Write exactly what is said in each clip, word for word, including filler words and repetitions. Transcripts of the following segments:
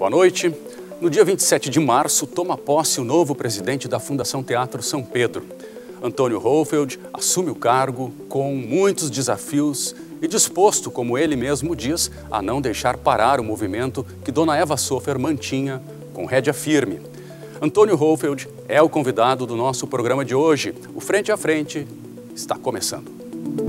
Boa noite. No dia vinte e sete de março, toma posse o novo presidente da Fundação Teatro São Pedro. Antônio Hohlfeld assume o cargo com muitos desafios e disposto, como ele mesmo diz, a não deixar parar o movimento que Dona Eva Sofer mantinha com rédea firme. Antônio Hohlfeld é o convidado do nosso programa de hoje. O Frente a Frente está começando.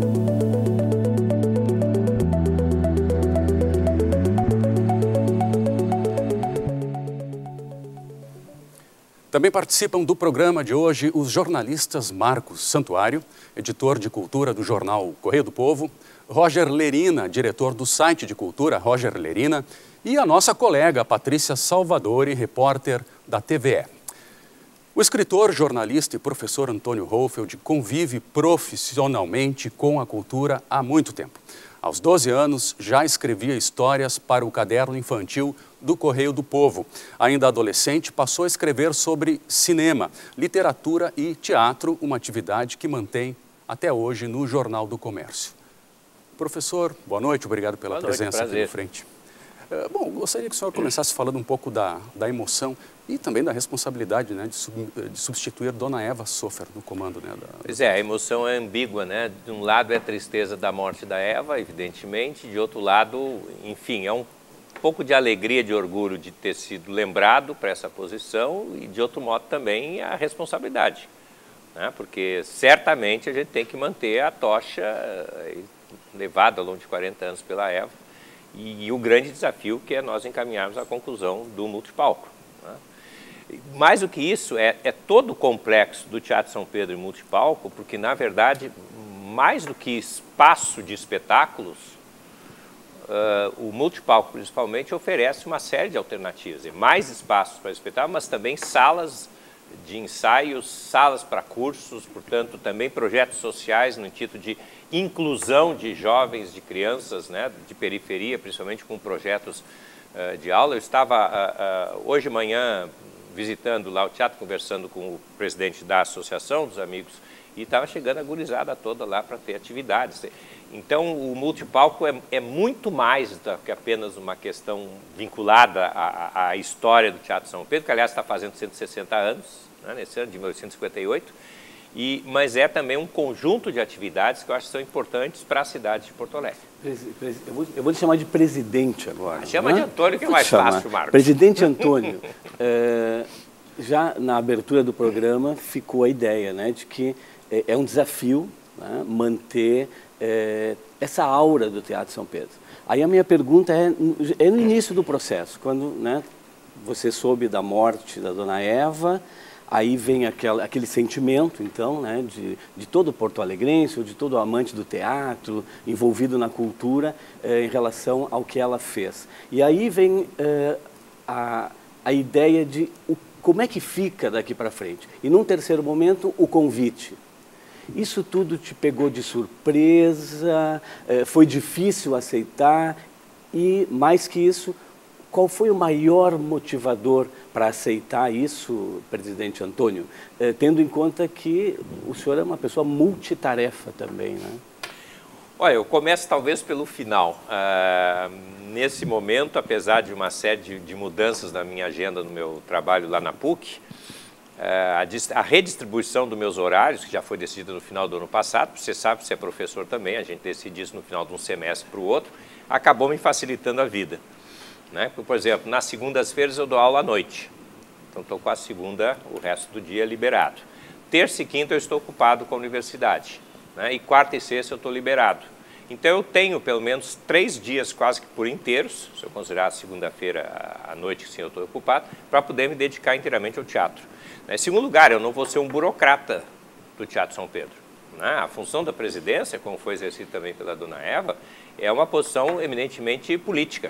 Também participam do programa de hoje os jornalistas Marcos Santuário, editor de cultura do jornal Correio do Povo, Roger Lerina, diretor do site de cultura Roger Lerina, e a nossa colega Patrícia Salvadori, repórter da T V E. O escritor, jornalista e professor Antônio Hohlfeld convive profissionalmente com a cultura há muito tempo. Aos doze anos, já escrevia histórias para o caderno infantil do Correio do Povo. Ainda adolescente, passou a escrever sobre cinema, literatura e teatro, uma atividade que mantém até hoje no Jornal do Comércio. Professor, boa noite, obrigado pela boa noite, presença prazer. aqui no Frente. Uh, bom, gostaria que o senhor começasse falando um pouco da, da emoção e também da responsabilidade, né, de, sub, de substituir Dona Eva Sofer no comando. Né, da... Pois é, a emoção é ambígua, né? De um lado é a tristeza da morte da Eva, evidentemente, de outro lado, enfim, é um pouco de alegria, de orgulho de ter sido lembrado para essa posição e, de outro modo, também a responsabilidade, né? Porque certamente a gente tem que manter a tocha levada ao longo de quarenta anos pela Eva e, e o grande desafio que é nós encaminharmos à conclusão do multipalco, né? Mais do que isso, é, é todo o complexo do Teatro São Pedro e multipalco, porque, na verdade, mais do que espaço de espetáculos, uh, o multipalco, principalmente, oferece uma série de alternativas. Mais espaços para espetáculos, mas também salas de ensaios, salas para cursos, portanto, também projetos sociais no título de inclusão de jovens, de crianças, né, de periferia, principalmente com projetos uh, de aula. Eu estava, uh, uh, hoje de manhã, visitando lá o teatro, conversando com o presidente da Associação dos Amigos, e estava chegando a gurizada toda lá para ter atividades. Então, o multipalco é, é muito mais do que apenas uma questão vinculada à, à história do Teatro São Pedro, que, aliás, está fazendo cento e sessenta anos, né, nesse ano de mil oitocentos e cinquenta e oito, e, mas é também um conjunto de atividades que eu acho que são importantes para a cidade de Porto Alegre. Eu vou, eu vou te chamar de presidente agora. Ah, chama né? de Antônio, que é mais fácil, Marcos. Presidente Antônio, é, já na abertura do programa ficou a ideia, né, de que é, é um desafio, né, manter é, essa aura do Teatro São Pedro. Aí a minha pergunta é, é no início do processo, quando, né, você soube da morte da Dona Eva, aí vem aquela, aquele sentimento, então, né, de, de todo porto-alegrense, ou de todo amante do teatro, envolvido na cultura, eh, em relação ao que ela fez. E aí vem eh, a, a ideia de o, como é que fica daqui para frente. E, num terceiro momento, o convite. Isso tudo te pegou de surpresa, eh, foi difícil aceitar e, mais que isso, qual foi o maior motivador para aceitar isso, presidente Antônio, eh, tendo em conta que o senhor é uma pessoa multitarefa também, né? Olha, eu começo talvez pelo final. Uh, nesse momento, apesar de uma série de, de mudanças na minha agenda, no meu trabalho lá na PUC, uh, a, a redistribuição dos meus horários, que já foi decidida no final do ano passado, você sabe, você é professor também, a gente decide isso no final de um semestre para o outro, acabou me facilitando a vida. Né? Por exemplo, nas segundas-feiras eu dou aula à noite, então estou com a segunda, o resto do dia liberado. Terça e quinta eu estou ocupado com a universidade, né? E quarta e sexta eu estou liberado. Então eu tenho pelo menos três dias quase que por inteiros, se eu considerar a segunda-feira à noite que sim eu estou ocupado, para poder me dedicar inteiramente ao teatro. Em segundo lugar, eu não vou ser um burocrata do Teatro São Pedro. Né? A função da presidência, como foi exercida também pela Dona Eva, é uma posição eminentemente política.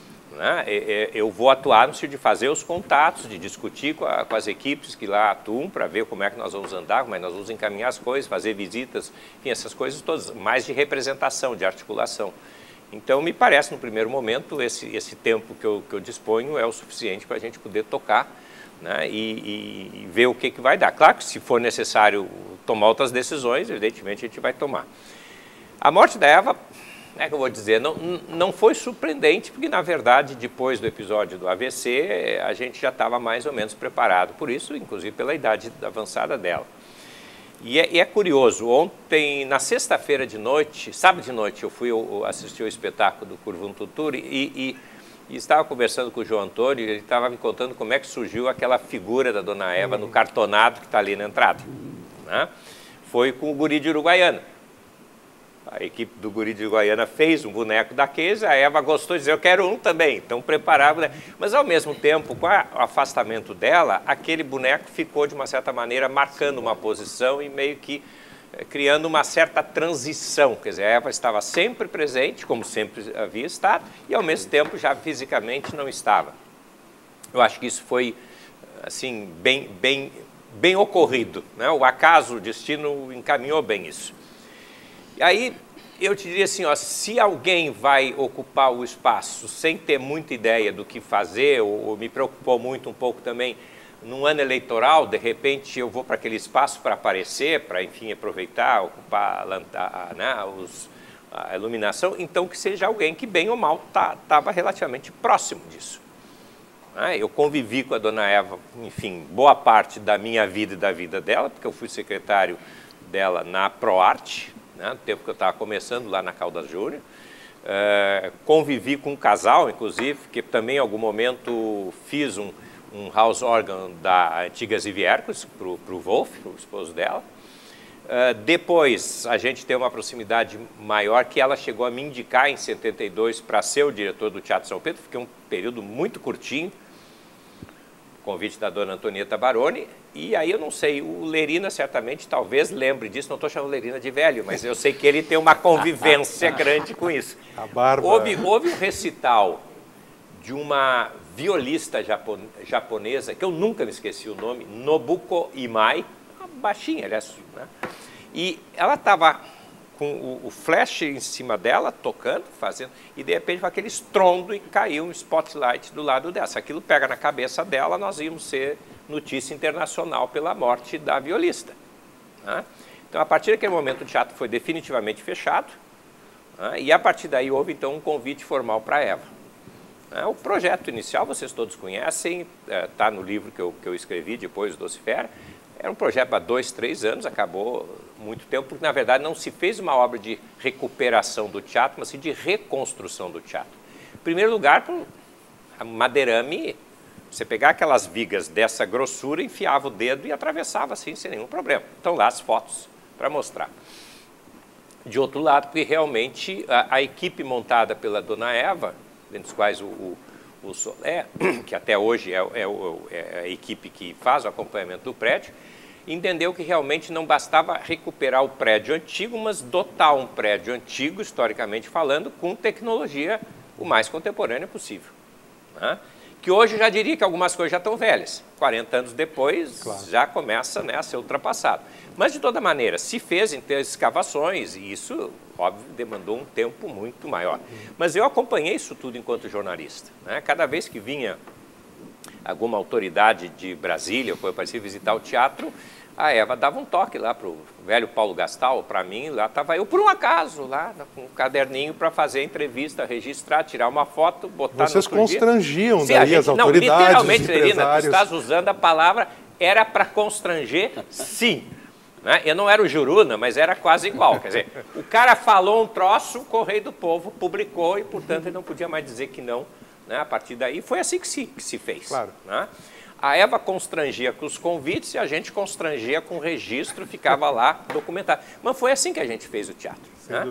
Eu vou atuar no sentido de fazer os contatos, de discutir com, a, com as equipes que lá atuam para ver como é que nós vamos andar, como é que nós vamos encaminhar as coisas, fazer visitas, enfim, essas coisas todas, mais de representação, de articulação. Então, me parece, no primeiro momento, esse, esse tempo que eu, que eu disponho é o suficiente para a gente poder tocar, né, e, e ver o que, que vai dar. Claro que, se for necessário tomar outras decisões, evidentemente a gente vai tomar. A morte da Eva é que eu vou dizer, não, não foi surpreendente, porque na verdade depois do episódio do A V C a gente já estava mais ou menos preparado por isso, inclusive pela idade avançada dela. E é, e é curioso, ontem, na sexta-feira de noite, sábado de noite, eu fui eu, assistir o espetáculo do Curvum Tuturi e, e, e estava conversando com o João Antônio, ele estava me contando como é que surgiu aquela figura da Dona Eva no cartonado que está ali na entrada. Né? Foi com o Guri de Uruguaiana. A equipe do Guri de Uruguaiana fez um boneco daqueles, a Eva gostou de dizer, eu quero um também, então preparava. Mas ao mesmo tempo, com o afastamento dela, aquele boneco ficou de uma certa maneira marcando uma posição e meio que eh, criando uma certa transição. Quer dizer, a Eva estava sempre presente, como sempre havia estado, e ao mesmo tempo já fisicamente não estava. Eu acho que isso foi assim, bem, bem, bem ocorrido, né? O acaso, o destino encaminhou bem isso. E aí, eu te diria assim, ó, se alguém vai ocupar o espaço sem ter muita ideia do que fazer, ou, ou me preocupou muito um pouco também, num ano eleitoral, de repente eu vou para aquele espaço para aparecer, para, enfim, aproveitar, ocupar a, a, né, os, a iluminação, então que seja alguém que, bem ou mal, estava tá, relativamente próximo disso. Né? Eu convivi com a Dona Eva, enfim, boa parte da minha vida e da vida dela, porque eu fui secretário dela na ProArte, né, no tempo que eu estava começando lá na Caldas Júnior. Uh, convivi com um casal, inclusive, que também em algum momento fiz um, um house organ da antiga Ziviercos para o Wolf, o esposo dela. Uh, depois, a gente tem uma proximidade maior, que ela chegou a me indicar em setenta e dois para ser o diretor do Teatro São Pedro. Fiquei um período muito curtinho, convite da dona Antonieta Baroni, e aí eu não sei, o Lerina certamente talvez lembre disso, não estou chamando o Lerina de velho, mas eu sei que ele tem uma convivência grande com isso. A barba. Houve, houve um recital de uma violista japon, japonesa, que eu nunca me esqueci o nome, Nobuko Imai, uma baixinha, aliás, né? E ela estava com o, o flash em cima dela, tocando, fazendo, e de repente foi aquele estrondo e caiu um spotlight do lado dela. Se aquilo pega na cabeça dela, nós íamos ser notícia internacional pela morte da violista. Né? Então, a partir daquele momento, o teatro foi definitivamente fechado, né? E a partir daí houve, então, um convite formal para a Eva. Né? O projeto inicial, vocês todos conhecem, está no livro que eu, que eu escrevi depois do Docifera. Era um projeto há dois, três anos, acabou muito tempo, porque, na verdade, não se fez uma obra de recuperação do teatro, mas sim de reconstrução do teatro. Em primeiro lugar, a madeirame, você pegar aquelas vigas dessa grossura, enfiava o dedo e atravessava assim, sem nenhum problema. Então, lá as fotos para mostrar. De outro lado, porque realmente a, a equipe montada pela Dona Eva, dentre os quais o, o, o Solé, que até hoje é, é, é a equipe que faz o acompanhamento do prédio, entendeu que realmente não bastava recuperar o prédio antigo, mas dotar um prédio antigo, historicamente falando, com tecnologia o mais contemporânea possível. Né? Que hoje eu já diria que algumas coisas já estão velhas. quarenta anos depois, claro, já começa, né, a ser ultrapassado. Mas, de toda maneira, se fez em ter escavações, e isso, óbvio, demandou um tempo muito maior. Mas eu acompanhei isso tudo enquanto jornalista. Né? Cada vez que vinha alguma autoridade de Brasília, ou eu parecia visitar o teatro, a Eva dava um toque lá para o velho Paulo Gastal, para mim, lá estava eu, por um acaso, lá com um caderninho para fazer a entrevista, registrar, tirar uma foto, botar Vocês no outro constrangiam dia. daí Sim, as gente, autoridades, não, literalmente, os Lerina, empresários. tu estás usando a palavra, era para constranger, sim. Né? Eu não era o Juruna, mas era quase igual. Quer dizer, o cara falou um troço, o Correio do Povo publicou e, portanto, ele não podia mais dizer que não. Né? A partir daí, foi assim que se, que se fez. Claro. Né? A Eva constrangia com os convites e a gente constrangia com o registro, ficava lá documentado. Mas foi assim que a gente fez o teatro. Né?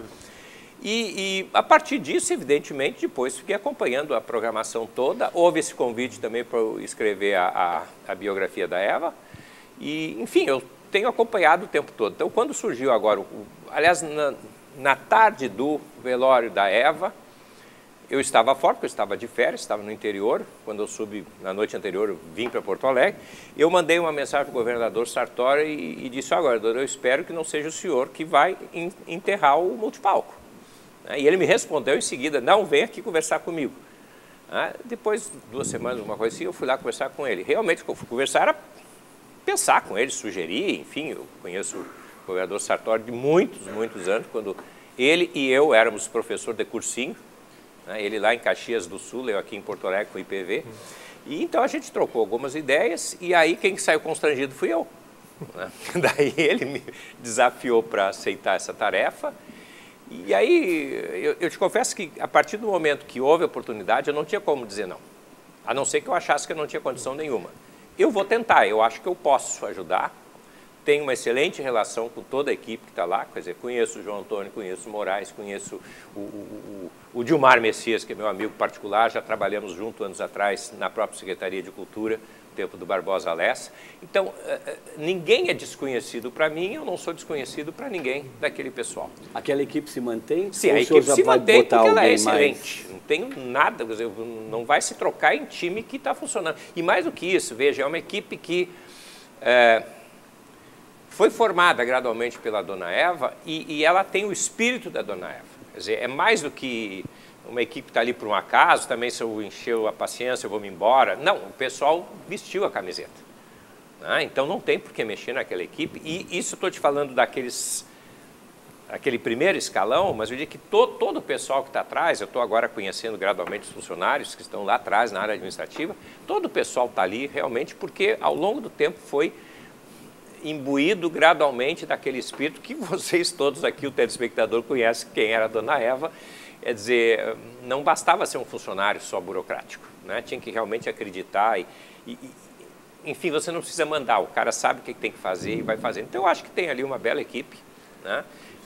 E, e a partir disso, evidentemente, depois fiquei acompanhando a programação toda. Houve esse convite também para eu escrever a, a, a biografia da Eva. E, enfim, eu tenho acompanhado o tempo todo. Então, quando surgiu agora, o, aliás, na, na tarde do velório da Eva, eu estava fora, porque eu estava de férias, estava no interior. Quando eu soube, na noite anterior, eu vim para Porto Alegre. Eu mandei uma mensagem para o governador Sartori e, e disse, agora, doutor, eu espero que não seja o senhor que vai in, enterrar o multipalco. Né? E ele me respondeu em seguida, não, vem aqui conversar comigo. Ah, depois, duas semanas, uma coisa assim, eu fui lá conversar com ele. Realmente, o que eu fui conversar era pensar com ele, sugerir, enfim, eu conheço o governador Sartori de muitos, muitos anos, quando Ele e eu éramos professor de cursinho, né? Ele lá em Caxias do Sul, eu aqui em Porto Alegre com o I P V. E então a gente trocou algumas ideias e aí quem saiu constrangido fui eu. Né? Daí ele me desafiou para aceitar essa tarefa. E aí eu, eu te confesso que a partir do momento que houve a oportunidade, eu não tinha como dizer não. A não ser que eu achasse que eu não tinha condição nenhuma. Eu vou tentar, eu acho que eu posso ajudar. Tenho uma excelente relação com toda a equipe que está lá, quer dizer, conheço o João Antônio, conheço o Moraes, conheço o, o, o, o Dilmar Messias, que é meu amigo particular, já trabalhamos junto anos atrás na própria Secretaria de Cultura, no tempo do Barbosa Lessa. Então, ninguém é desconhecido para mim, eu não sou desconhecido para ninguém daquele pessoal. Aquela equipe se mantém? Sim, a equipe se mantém porque ela é excelente. Mais... Não tenho nada, quer dizer, não vai se trocar em time que está funcionando. E mais do que isso, veja, é uma equipe que... É, foi formada gradualmente pela Dona Eva e, e ela tem o espírito da Dona Eva. Quer dizer, é mais do que uma equipe que está ali por um acaso, também se eu encher a paciência eu vou me embora. Não, o pessoal vestiu a camiseta. Né? Então não tem por que mexer naquela equipe. E isso estou te falando daqueles, aquele primeiro escalão, mas eu digo que to, todo o pessoal que está atrás, eu estou agora conhecendo gradualmente os funcionários que estão lá atrás na área administrativa, todo o pessoal está ali realmente porque ao longo do tempo foi imbuído gradualmente daquele espírito que vocês todos aqui, o telespectador, conhece quem era a Dona Eva. Quer dizer, não bastava ser um funcionário só burocrático, né? Tinha que realmente acreditar e, e, enfim, você não precisa mandar, o cara sabe o que tem que fazer e vai fazer. Então, eu acho que tem ali uma bela equipe, né?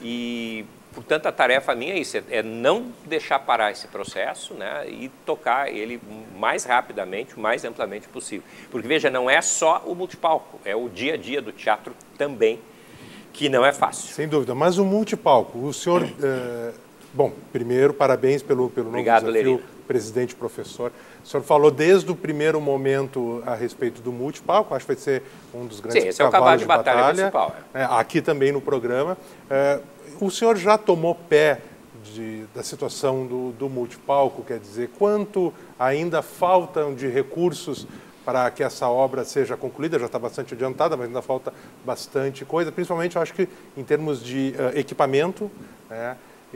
E, portanto, a tarefa minha é isso, é não deixar parar esse processo, né? E tocar ele mais rapidamente, o mais amplamente possível. Porque, veja, não é só o multipalco, é o dia a dia do teatro também, que não é fácil. Sem dúvida, mas o multipalco, o senhor... É... Bom, primeiro, parabéns pelo, pelo novo Obrigado, desafio, Lerina. Presidente, professor. O senhor falou desde o primeiro momento a respeito do multipalco, acho que vai ser um dos grandes Sim, esse é o cavalo de batalha, batalha principal. É. É, aqui também no programa. É, o senhor já tomou pé de, da situação do, do multipalco, quer dizer, quanto ainda faltam de recursos para que essa obra seja concluída? Já está bastante adiantada, mas ainda falta bastante coisa, principalmente, eu acho que em termos de uh, equipamento, né?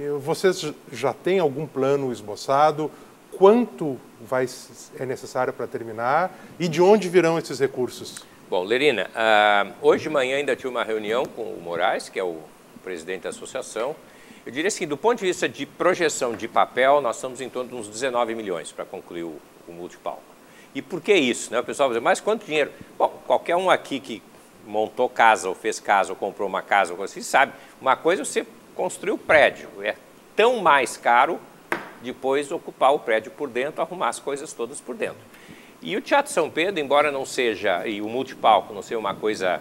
Vocês já têm algum plano esboçado? Quanto vai, é necessário para terminar? E de onde virão esses recursos? Bom, Lerina, uh, hoje de manhã ainda tive uma reunião com o Moraes, que é o presidente da associação. Eu diria assim, do ponto de vista de projeção de papel, nós estamos em torno de uns dezenove milhões para concluir o, o multipalco. E por que isso? Né? O pessoal vai dizer, mas quanto dinheiro? Bom, qualquer um aqui que montou casa, ou fez casa, ou comprou uma casa, ou coisa assim, sabe. Uma coisa é você construir o prédio, é tão mais caro depois ocupar o prédio por dentro, arrumar as coisas todas por dentro. E o Teatro São Pedro, embora não seja, e o multipalco não seja uma coisa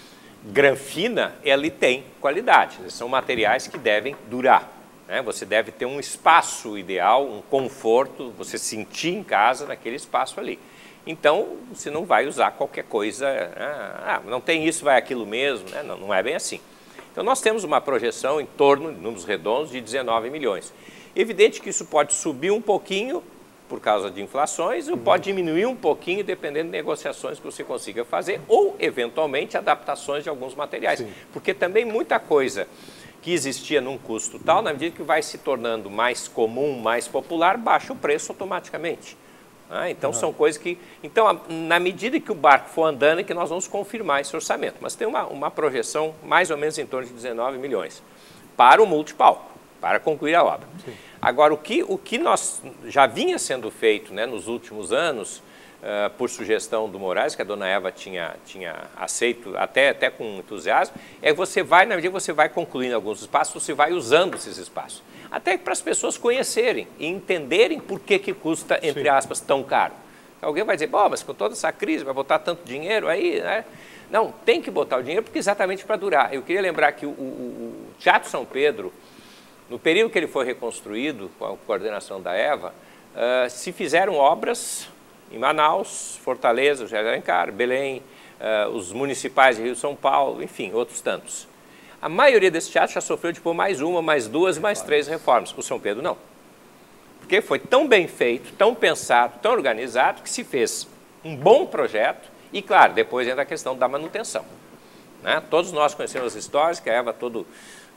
granfina, ele tem qualidade, são materiais que devem durar, né? Você deve ter um espaço ideal, um conforto, você sentir em casa naquele espaço ali. Então, você não vai usar qualquer coisa, ah, não tem isso, vai aquilo mesmo, né? Não, não é bem assim. Então, nós temos uma projeção em torno, de números redondos, de dezenove milhões. Evidente que isso pode subir um pouquinho por causa de inflações, ou pode diminuir um pouquinho dependendo de negociações que você consiga fazer, ou, eventualmente, adaptações de alguns materiais. Sim. Porque também muita coisa que existia num custo tal, na medida que vai se tornando mais comum, mais popular, baixa o preço automaticamente. Ah, então, uhum. São coisas que... Então, na medida que o barco for andando, é que nós vamos confirmar esse orçamento. Mas tem uma, uma projeção mais ou menos em torno de dezenove milhões para o multipalco, para concluir a obra. Sim. Agora, o que, o que nós já vinha sendo feito, né, nos últimos anos, uh, por sugestão do Moraes, que a Dona Eva tinha, tinha aceito até, até com entusiasmo, é que você vai, na medida que você vai concluindo alguns espaços, você vai usando esses espaços. Até para as pessoas conhecerem e entenderem por que, que custa, entre Sim. aspas, tão caro. Alguém vai dizer, bom, mas com toda essa crise vai botar tanto dinheiro aí, né? Não, tem que botar o dinheiro porque exatamente para durar. Eu queria lembrar que o, o, o Teatro São Pedro, no período que ele foi reconstruído, com a coordenação da Eva, uh, se fizeram obras em Manaus, Fortaleza, Jardim Alencar, Belém, uh, os municipais de Rio e São Paulo, enfim, outros tantos. A maioria desses teatros já sofreu de pôr mais uma, mais duas, mais três reformas. O São Pedro não. Porque foi tão bem feito, tão pensado, tão organizado, que se fez um bom projeto e, claro, depois entra a questão da manutenção. Né? Todos nós conhecemos as histórias que a Eva todo... que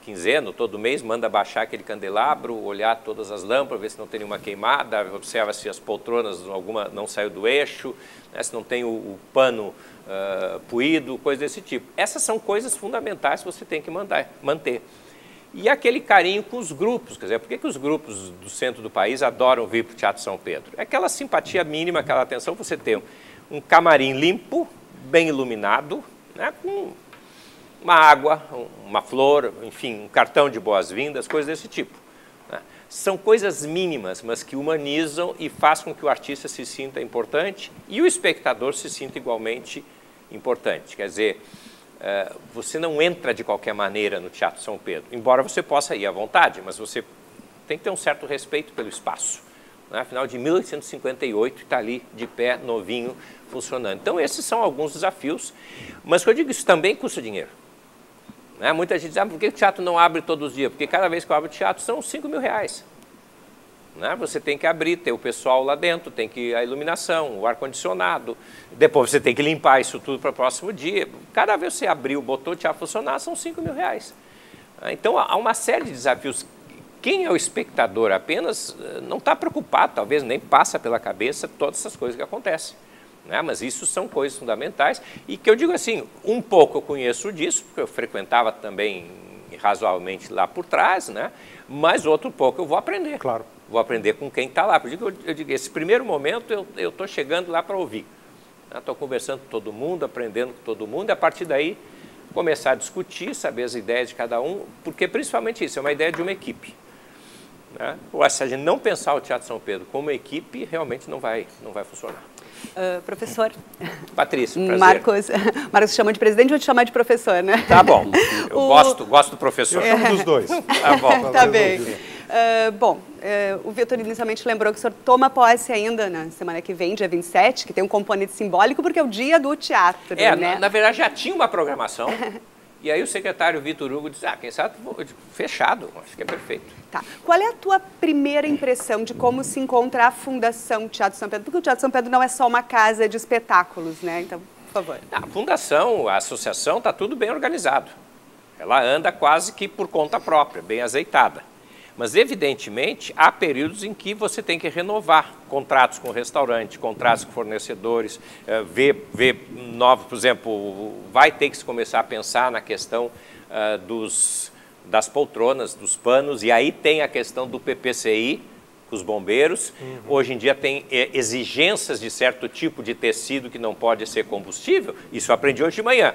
quinzena, todo mês, manda baixar aquele candelabro, olhar todas as lâmpadas, ver se não tem nenhuma queimada, observa se as poltronas alguma não saiu do eixo, né, se não tem o, o pano uh, puído, coisa desse tipo. Essas são coisas fundamentais que você tem que mandar, manter. E aquele carinho com os grupos, quer dizer, por que, que os grupos do centro do país adoram vir para o Teatro São Pedro? É aquela simpatia mínima, aquela atenção, você tem um camarim limpo, bem iluminado, né, com uma água, uma flor, enfim, um cartão de boas-vindas, coisas desse tipo. Né? São coisas mínimas, mas que humanizam e fazem com que o artista se sinta importante e o espectador se sinta igualmente importante. Quer dizer, Uh, você não entra de qualquer maneira no Teatro São Pedro, embora você possa ir à vontade, mas você tem que ter um certo respeito pelo espaço. Né? Afinal, de mil oitocentos e cinquenta e oito está ali de pé, novinho, funcionando. Então, esses são alguns desafios, mas que eu digo, isso também custa dinheiro. Né? Muita gente diz, ah, por que o teatro não abre todos os dias? Porque cada vez que eu abro o teatro são cinco mil reais. Né? Você tem que abrir, ter o pessoal lá dentro, tem que a iluminação, o ar-condicionado, depois você tem que limpar isso tudo para o próximo dia. Cada vez que você abriu, botou o teatro funcionar, são cinco mil reais. Então, há uma série de desafios. Quem é o espectador apenas não está preocupado, talvez nem passa pela cabeça todas essas coisas que acontecem. Né? Mas isso são coisas fundamentais e que eu digo assim, um pouco eu conheço disso, porque eu frequentava também razoavelmente lá por trás, né? Mas outro pouco eu vou aprender. Claro. Vou aprender com quem está lá. Por isso eu, eu digo, esse primeiro momento eu estou chegando lá para ouvir. Estou conversando com todo mundo, aprendendo com todo mundo, e a partir daí começar a discutir, saber as ideias de cada um, porque principalmente isso, é uma ideia de uma equipe. Né? Ou se a gente não pensar o Teatro São Pedro como equipe, realmente não vai, não vai funcionar. Uh, professor. Patrícia, prazer. Marcos, Marcos chama de presidente, vou te chamar de professor, né? Tá bom, eu o... gosto, gosto do professor. Eu chamo dos dois. Tá bom. Tá bem. Uh, bom, uh, o Vitor inicialmente lembrou que o senhor toma posse ainda na semana que vem, dia vinte e sete, que tem um componente simbólico, porque é o dia do teatro, é, né? Na, na verdade, já tinha uma programação. E aí o secretário Vitor Hugo disse, ah, quem sabe, fechado, acho que é perfeito. Tá. Qual é a tua primeira impressão de como se encontra a Fundação Teatro São Pedro? Porque o Teatro São Pedro não é só uma casa de espetáculos, né? Então, por favor. A fundação, a associação, está tudo bem organizado. Ela anda quase que por conta própria, bem azeitada. Mas, evidentemente, há períodos em que você tem que renovar contratos com o restaurante, contratos com fornecedores, uh, ver, ver novos, por exemplo, vai ter que se começar a pensar na questão uh, dos, das poltronas, dos panos, e aí tem a questão do P P C I, com os bombeiros. Uhum. Hoje em dia tem eh, exigências de certo tipo de tecido que não pode ser combustível, isso eu aprendi hoje de manhã,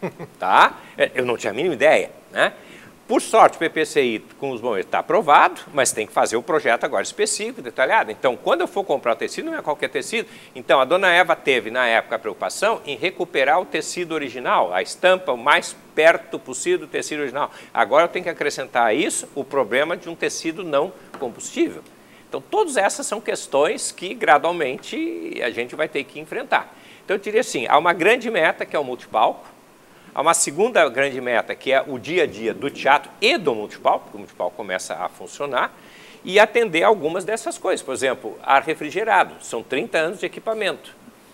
tá? Eu não tinha a mínima ideia, né? Por sorte, o P P C I com os bombeiros está aprovado, mas tem que fazer o projeto agora específico, detalhado. Então, quando eu for comprar o tecido, não é qualquer tecido. Então, a dona Eva teve, na época, a preocupação em recuperar o tecido original, a estampa o mais perto possível do tecido original. Agora, eu tenho que acrescentar a isso o problema de um tecido não combustível. Então, todas essas são questões que, gradualmente, a gente vai ter que enfrentar. Então, eu diria assim, há uma grande meta, que é o multipalco. Há uma segunda grande meta, que é o dia a dia do teatro e do multipalco, porque o multipalco começa a funcionar, e atender algumas dessas coisas. Por exemplo, ar refrigerado, são trinta anos de equipamento.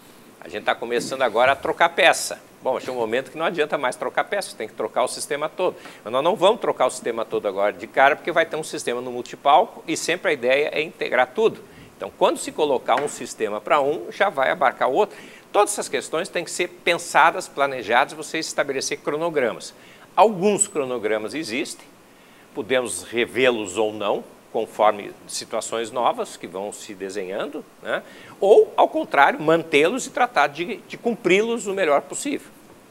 A gente está começando agora a trocar peça. Bom, chega um momento que não adianta mais trocar peça, tem que trocar o sistema todo. Mas nós não vamos trocar o sistema todo agora de cara, porque vai ter um sistema no multipalco e sempre a ideia é integrar tudo. Então, quando se colocar um sistema para um, já vai abarcar o outro. Todas essas questões têm que ser pensadas, planejadas, você estabelecer cronogramas. Alguns cronogramas existem, podemos revê-los ou não, conforme situações novas que vão se desenhando, né? Ou, ao contrário, mantê-los e tratar de, de cumpri-los o melhor possível.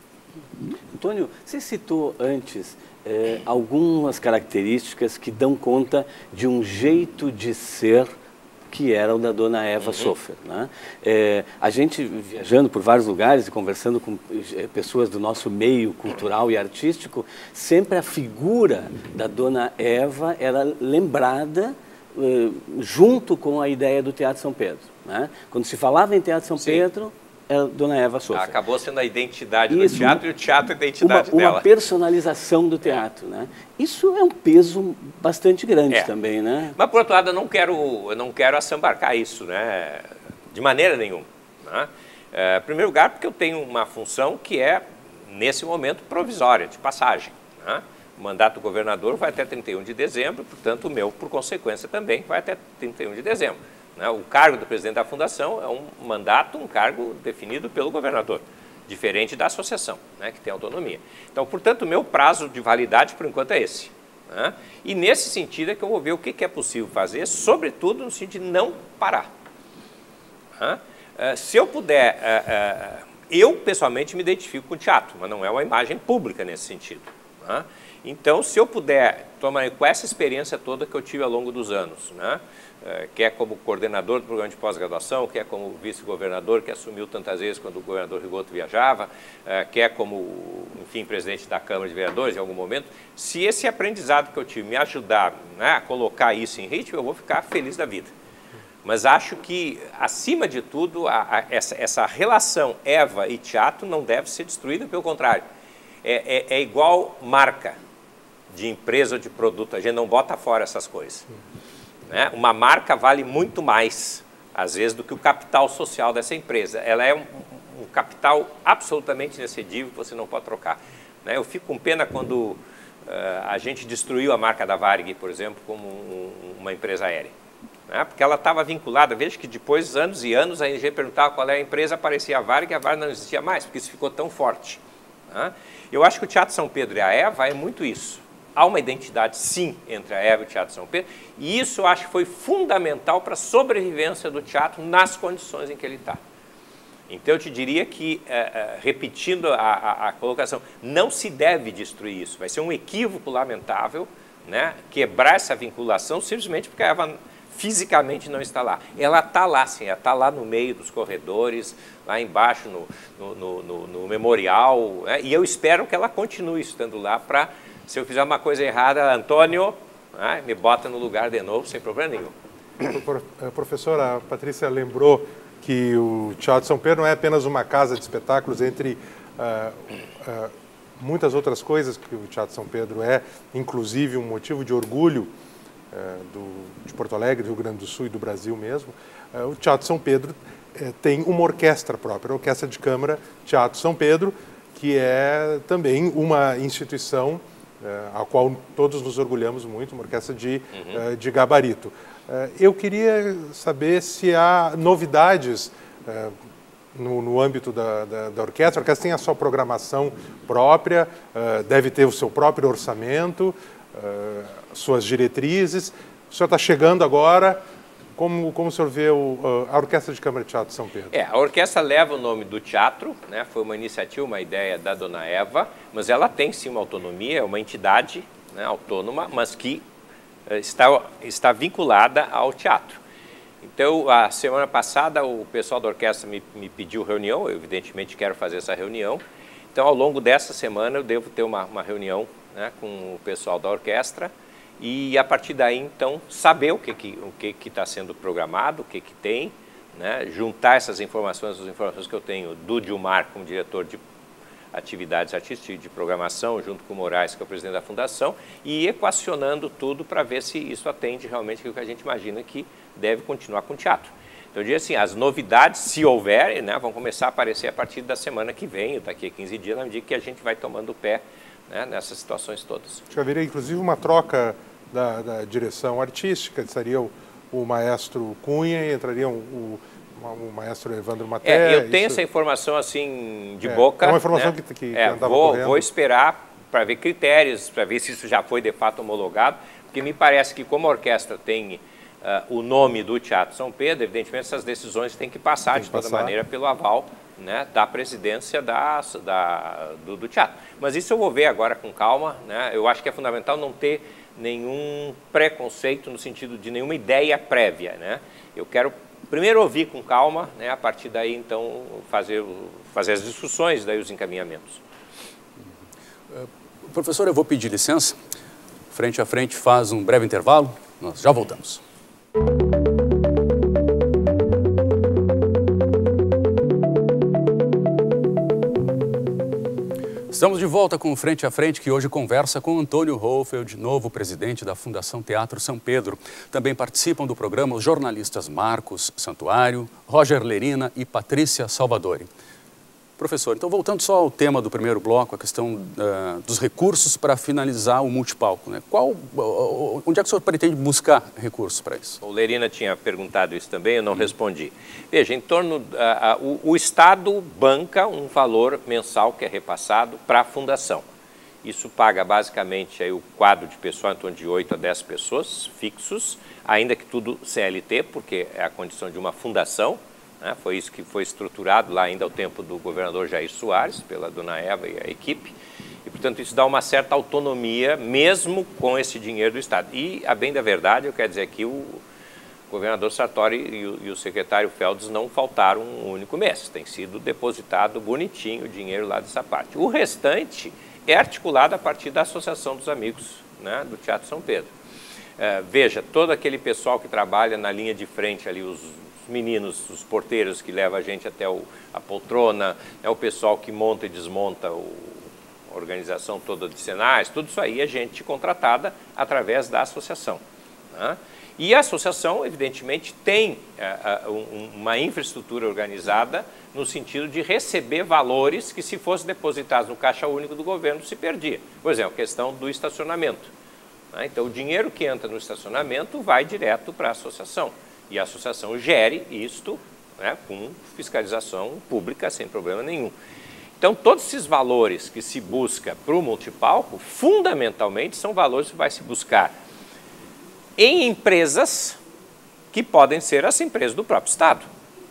Antônio, você citou antes eh, algumas características que dão conta de um jeito de ser que era o da dona Eva uhum. Sofer. Né? É, a gente, viajando por vários lugares e conversando com é, pessoas do nosso meio cultural e artístico, sempre a figura da dona Eva era lembrada é, junto com a ideia do Teatro São Pedro. Né? Quando se falava em Teatro São Sim. Pedro, era a dona Eva Sofer. Acabou sendo a identidade Isso, do teatro e o teatro a identidade uma, dela. Uma personalização do teatro. Né? Isso é um peso bastante grande é. também, né? Mas, por outro lado, eu não quero, eu não quero assambarcar isso, né? De maneira nenhuma. Né? É, em primeiro lugar, porque eu tenho uma função que é, nesse momento, provisória, de passagem. Né? O mandato do governador vai até trinta e um de dezembro, portanto, o meu, por consequência, também vai até trinta e um de dezembro. Né? O cargo do presidente da fundação é um mandato, um cargo definido pelo governador, diferente da associação, né, que tem autonomia. Então, portanto, o meu prazo de validade, por enquanto, é esse. Né? E nesse sentido é que eu vou ver o que é possível fazer, sobretudo no sentido de não parar. Né? Uh, se eu puder, uh, uh, eu pessoalmente me identifico com o teatro, mas não é uma imagem pública nesse sentido. Né? Então, se eu puder, tomar com essa experiência toda que eu tive ao longo dos anos, né? uh, quer como coordenador do programa de pós-graduação, quer como vice-governador, que assumiu tantas vezes quando o governador Rigoto viajava, uh, quer como, enfim, presidente da Câmara de Vereadores em algum momento, se esse aprendizado que eu tive me ajudar, né, a colocar isso em ritmo, eu vou ficar feliz da vida. Mas acho que, acima de tudo, a, a, essa, essa relação Eva e teatro não deve ser destruída, pelo contrário. É, é, é igual marca de empresa ou de produto, a gente não bota fora essas coisas. Né? Uma marca vale muito mais, às vezes, do que o capital social dessa empresa. Ela é um, um capital absolutamente inexcedível que você não pode trocar. Né? Eu fico com pena quando uh, a gente destruiu a marca da Varig, por exemplo, como um, uma empresa aérea. Né? Porque ela estava vinculada, veja que depois, anos e anos, a I N G perguntava qual é a empresa, aparecia a Varig, e a Varig não existia mais, porque isso ficou tão forte. Né? Eu acho que o Teatro São Pedro e a Eva é muito isso. Há uma identidade, sim, entre a Eva e o Teatro São Pedro, e isso eu acho que foi fundamental para a sobrevivência do teatro nas condições em que ele está. Então, eu te diria que, é, é, repetindo a, a, a colocação, não se deve destruir isso. Vai ser um equívoco lamentável, né, quebrar essa vinculação simplesmente porque a Eva fisicamente não está lá. Ela está lá, sim, ela está lá no meio dos corredores, lá embaixo no, no, no, no, no memorial, né, e eu espero que ela continue estando lá para... Se eu fizer uma coisa errada, Antônio, né, me bota no lugar de novo, sem problema nenhum. Professora, a Patrícia lembrou que o Teatro São Pedro não é apenas uma casa de espetáculos, entre uh, uh, muitas outras coisas que o Teatro São Pedro é, inclusive um motivo de orgulho uh, do, de Porto Alegre, do Rio Grande do Sul e do Brasil mesmo. Uh, o Teatro São Pedro uh, tem uma orquestra própria, a Orquestra de Câmara Teatro São Pedro, que é também uma instituição Uh, a qual todos nos orgulhamos muito, uma orquestra de, uhum. uh, de gabarito. Uh, eu queria saber se há novidades uh, no, no âmbito da, da, da orquestra. A orquestra tem a sua programação própria, uh, deve ter o seu próprio orçamento, uh, suas diretrizes. O senhor está chegando agora. Como, como o senhor vê o, a Orquestra de Câmara de Teatro de São Pedro? É, a orquestra leva o nome do teatro, né? Foi uma iniciativa, uma ideia da dona Eva, mas ela tem sim uma autonomia, é uma entidade, né, autônoma, mas que uh, está, está vinculada ao teatro. Então, a semana passada, o pessoal da orquestra me, me pediu reunião, eu evidentemente quero fazer essa reunião. Então, ao longo dessa semana, eu devo ter uma, uma reunião, né, com o pessoal da orquestra, e a partir daí, então, saber o que que o que que está sendo programado, o que que tem, né? Juntar essas informações, as informações que eu tenho do Dilmar como diretor de atividades artísticas e de programação, junto com o Moraes, que é o presidente da fundação, e equacionando tudo para ver se isso atende realmente o que a gente imagina que deve continuar com o teatro. Então, eu diria assim, as novidades, se houver, né, vão começar a aparecer a partir da semana que vem, daqui a quinze dias, na medida que a gente vai tomando o pé, né, nessas situações todas. Acho que haveria, inclusive, uma troca Da, da direção artística, estaria o, o maestro Cunha e entraria o, o, o maestro Evandro Maté. É, eu tenho isso... essa informação assim de é, boca. É uma informação, né? que, que, é, que andava vou, correndo. Vou esperar para ver critérios, para ver se isso já foi de fato homologado, porque me parece que como a orquestra tem uh, o nome do Teatro São Pedro, evidentemente essas decisões têm que passar tem que de toda passar. maneira pelo aval, né, da presidência da, da, do, do teatro. Mas isso eu vou ver agora com calma, né? Eu acho que é fundamental não ter nenhum preconceito no sentido de nenhuma ideia prévia, né? Eu quero primeiro ouvir com calma, né? A partir daí, então, fazer, fazer as discussões, daí os encaminhamentos. Uh, professor, eu vou pedir licença. Frente a frente faz um breve intervalo. Nós já voltamos. Estamos de volta com o Frente a Frente, que hoje conversa com Antônio Hohlfeld, novo presidente da Fundação Teatro São Pedro. Também participam do programa os jornalistas Marcos Santuário, Roger Lerina e Patrícia Salvadori. Professor, então voltando só ao tema do primeiro bloco, a questão uh, dos recursos para finalizar o multipalco, né? Qual, uh, onde é que o senhor pretende buscar recursos para isso? O Lerina tinha perguntado isso também, eu não respondi. Veja, em torno, uh, uh, o, o Estado banca um valor mensal que é repassado para a fundação. Isso paga basicamente aí o quadro de pessoal em torno de oito a dez pessoas fixos, ainda que tudo C L T, porque é a condição de uma fundação. Né? Foi isso que foi estruturado lá ainda ao tempo do governador Jair Soares, pela dona Eva e a equipe. E, portanto, isso dá uma certa autonomia, mesmo com esse dinheiro do Estado. E, a bem da verdade, eu quero dizer que o governador Sartori e o, e o secretário Feldes não faltaram um único mês. Tem sido depositado bonitinho o dinheiro lá dessa parte. O restante é articulado a partir da Associação dos Amigos, né, do Teatro São Pedro. É, veja, todo aquele pessoal que trabalha na linha de frente ali, os meninos, os porteiros que levam a gente até o, a poltrona, é o pessoal que monta e desmonta o, a organização toda de cenários, tudo isso aí é gente contratada através da associação. Né? E a associação, evidentemente, tem uh, um, uma infraestrutura organizada no sentido de receber valores que, se fossem depositados no caixa único do governo, se perdia. Por exemplo, a questão do estacionamento. Né? Então, o dinheiro que entra no estacionamento vai direto para a associação. E a associação gere isto, né, com fiscalização pública, sem problema nenhum. Então, todos esses valores que se busca para o multipalco, fundamentalmente, são valores que vai se buscar em empresas que podem ser as empresas do próprio Estado.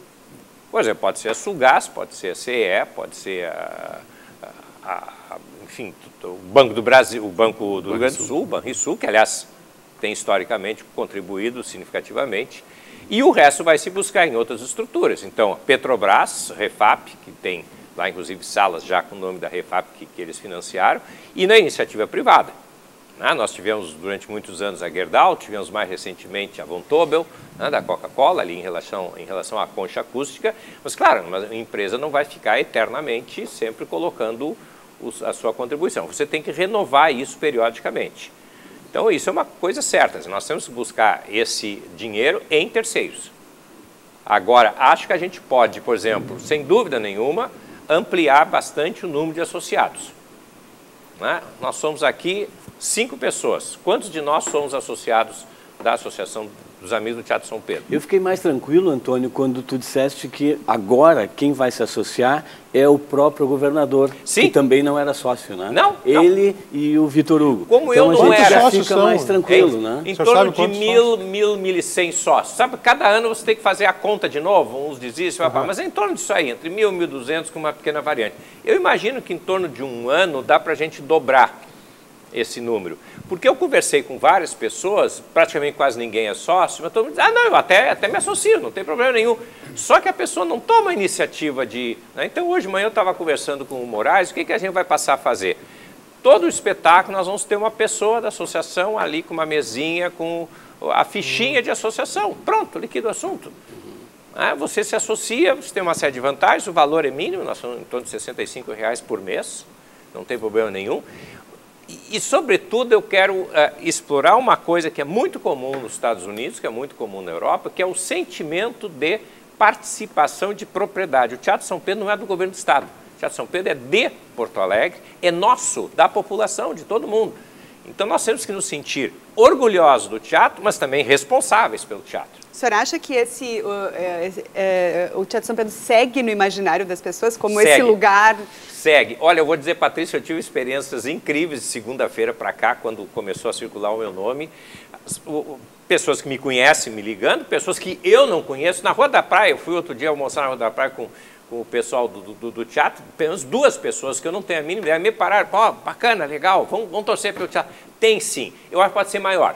Por exemplo, pode ser a Sulgás, pode ser a C E, pode ser a, a, a, enfim, o Banco do Brasil, o Banco do Rio Grande do Sul, o Banrisul, que, aliás, tem historicamente contribuído significativamente. E o resto vai se buscar em outras estruturas. Então, a Petrobras, Refap, que tem lá, inclusive, salas já com o nome da Refap que, que eles financiaram, e na iniciativa privada. Né? Nós tivemos, durante muitos anos, a Gerdau, tivemos mais recentemente a Von Tobel, né, da Coca-Cola, ali em relação, em relação à concha acústica. Mas, claro, uma empresa não vai ficar eternamente sempre colocando os, a sua contribuição. Você tem que renovar isso periodicamente. Então, isso é uma coisa certa, nós temos que buscar esse dinheiro em terceiros. Agora, acho que a gente pode, por exemplo, sem dúvida nenhuma, ampliar bastante o número de associados. Né? Nós somos aqui cinco pessoas. Quantos de nós somos associados da Associação dos Amigos do Teatro São Pedro? Eu fiquei mais tranquilo, Antônio, quando tu disseste que agora quem vai se associar é o próprio governador, Sim. que também não era sócio, né? Não. Ele não. e o Vitor Hugo. Como então, eu não a gente era. já fica são? mais tranquilo, em, né? Em torno de mil, mil, mil e cem sócios. Sabe, cada ano você tem que fazer a conta de novo, uns dizem isso, uhum. mas é em torno disso aí, entre mil e mil e duzentos com uma pequena variante. Eu imagino que em torno de um ano dá para a gente dobrar esse número. Porque eu conversei com várias pessoas, praticamente quase ninguém é sócio, mas todo mundo diz, ah, não, eu até, até me associo, não tem problema nenhum. Só que a pessoa não toma a iniciativa de... Né? Então, hoje de manhã eu estava conversando com o Moraes, o que, que a gente vai passar a fazer? Todo o espetáculo nós vamos ter uma pessoa da associação ali com uma mesinha, com a fichinha de associação. Pronto, liquida o assunto. Ah, você se associa, você tem uma série de vantagens, o valor é mínimo, nós somos em torno de sessenta e cinco reais por mês, não tem problema nenhum. E, e sobretudo, eu quero uh, explorar uma coisa que é muito comum nos Estados Unidos, que é muito comum na Europa, que é o sentimento de participação de propriedade. O Teatro São Pedro não é do governo do Estado. O Teatro São Pedro é de Porto Alegre, é nosso, da população, de todo mundo. Então, nós temos que nos sentir orgulhosos do teatro, mas também responsáveis pelo teatro. O senhor acha que esse, o, é, é, o Teatro São Pedro segue no imaginário das pessoas como segue, esse lugar? Segue. Olha, eu vou dizer, Patrícia, eu tive experiências incríveis de segunda-feira para cá, quando começou a circular o meu nome. Pessoas que me conhecem me ligando, pessoas que eu não conheço. Na Rua da Praia, eu fui outro dia almoçar na Rua da Praia com, com o pessoal do, do, do teatro, pelo menos duas pessoas que eu não tenho a mínima ideia, me pararam, ó, oh, bacana, legal, vamos, vamos torcer pelo teatro. Tem sim, eu acho que pode ser maior.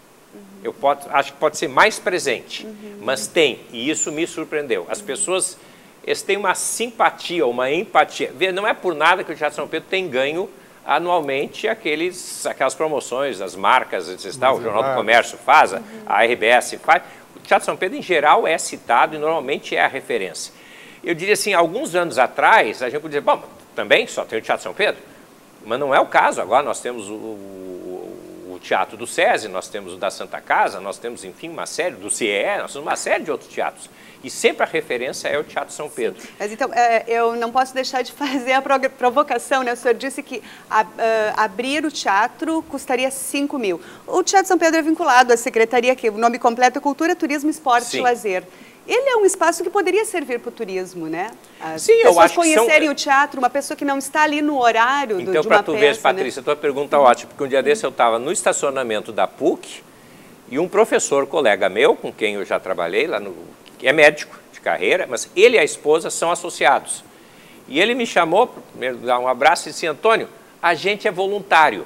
Eu pode, acho que pode ser mais presente, uhum. mas tem, e isso me surpreendeu. As pessoas, eles têm uma simpatia, uma empatia. Não é por nada que o Teatro São Pedro tem ganho anualmente aqueles, aquelas promoções, as marcas, etcétera. O Jornal do Comércio faz, uhum. a R B S faz. O Teatro São Pedro, em geral, é citado e normalmente é a referência. Eu diria assim, alguns anos atrás, a gente podia dizer, bom, também só tem o Teatro São Pedro, mas não é o caso. Agora nós temos o, o o teatro do SESI, nós temos o da Santa Casa, nós temos, enfim, uma série do C I E, nós temos uma série de outros teatros. E sempre a referência é o Teatro São Pedro. Sim. Mas então, eu não posso deixar de fazer a provocação, né? O senhor disse que a, uh, abrir o teatro custaria cinco mil. O Teatro São Pedro é vinculado à secretaria, que o nome completo é Cultura, Turismo, Esporte Sim. e Lazer. Ele é um espaço que poderia servir para o turismo, né? As Sim, eu acho que conhecerem são... o teatro, uma pessoa que não está ali no horário então, do, de uma para tu ver, peça, Patrícia, né? tua pergunta é ótima, porque um dia desse eu estava no estacionamento da P U C e um professor, colega meu, com quem eu já trabalhei, lá no, que é médico de carreira, mas ele e a esposa são associados. E ele me chamou, primeiro dar um abraço e disse, Antônio, a gente é voluntário.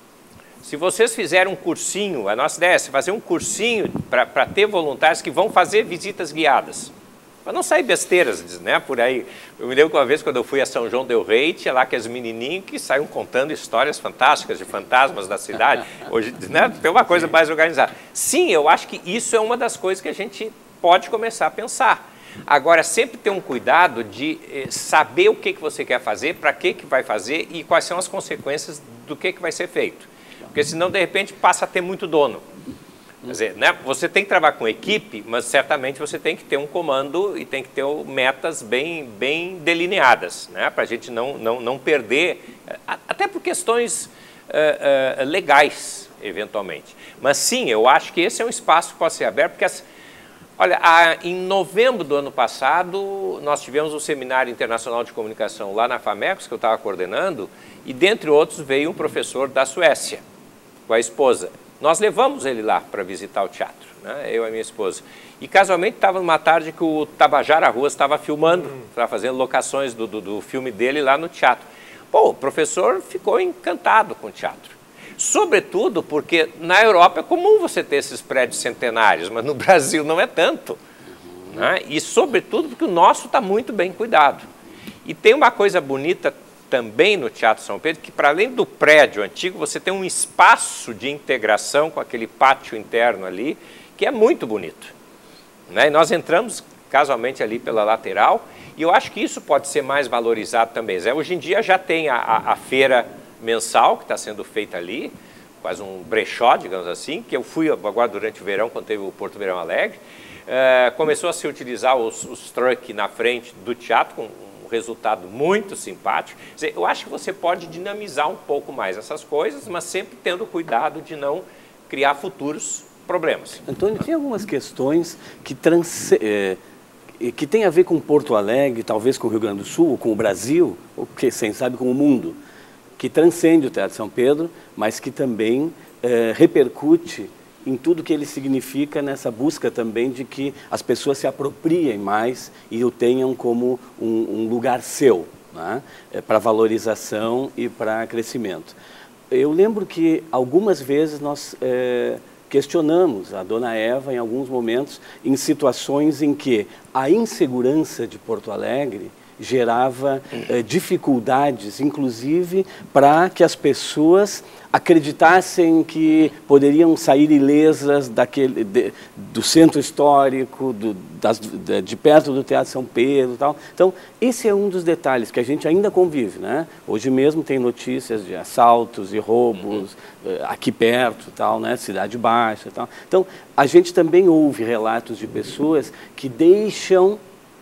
Se vocês fizerem um cursinho, a nossa ideia é fazer um cursinho para ter voluntários que vão fazer visitas guiadas. Para não sair besteiras, né, por aí. Eu me lembro que uma vez, quando eu fui a São João del Rei, tinha lá aqueles menininhos que saíam contando histórias fantásticas de fantasmas da cidade. Hoje, né, tem uma coisa mais organizada. Sim, eu acho que isso é uma das coisas que a gente pode começar a pensar. Agora, sempre ter um cuidado de eh, saber o que, que você quer fazer, para que, que vai fazer e quais são as consequências do que, que vai ser feito. Porque senão, de repente, passa a ter muito dono. Quer dizer, né, você tem que trabalhar com equipe, mas certamente você tem que ter um comando e tem que ter metas bem, bem delineadas, né, para a gente não, não, não perder, até por questões uh, uh, legais, eventualmente. Mas sim, eu acho que esse é um espaço que pode ser aberto, porque, as, olha, a, em novembro do ano passado, nós tivemos um Seminário Internacional de Comunicação lá na FAMECOS, que eu estava coordenando, e dentre outros veio um professor da Suécia, com a esposa. Nós levamos ele lá para visitar o teatro, né? Eu e a minha esposa. E casualmente estava numa tarde que o Tabajara Ruas estava filmando, estava fazendo locações do, do, do filme dele lá no teatro. Pô, o professor ficou encantado com o teatro. Sobretudo porque na Europa é comum você ter esses prédios centenários, mas no Brasil não é tanto. Né? E sobretudo porque o nosso está muito bem cuidado. E tem uma coisa bonita também no Teatro São Pedro, que para além do prédio antigo, você tem um espaço de integração com aquele pátio interno ali, que é muito bonito. Né? E nós entramos casualmente ali pela lateral, e eu acho que isso pode ser mais valorizado também. Zé, hoje em dia já tem a, a, a feira mensal que está sendo feita ali, quase um brechó, digamos assim, que eu fui agora durante o verão, quando teve o Porto Verão Alegre, uh, começou a se utilizar os, os trucks na frente do teatro, com resultado muito simpático. Eu acho que você pode dinamizar um pouco mais essas coisas, mas sempre tendo cuidado de não criar futuros problemas. Antônio, tem algumas questões que, trans, é, que tem a ver com Porto Alegre, talvez com o Rio Grande do Sul, com o Brasil, ou que, quem sabe, com o mundo, que transcende o Teatro São Pedro, mas que também é, repercute em tudo que ele significa nessa busca também de que as pessoas se apropriem mais e o tenham como um, um lugar seu, né? É, para valorização e para crescimento. Eu lembro que algumas vezes nós é, questionamos a dona Eva em alguns momentos em situações em que a insegurança de Porto Alegre gerava é, dificuldades, inclusive para que as pessoas acreditassem que poderiam sair ilesas daquele, de, do centro histórico, do, das, de, de perto do Teatro São Pedro e tal. Então, esse é um dos detalhes que a gente ainda convive, né? Hoje mesmo tem notícias de assaltos e roubos uhum. aqui perto, tal, né? Cidade Baixa e tal. Então, a gente também ouve relatos de pessoas que deixam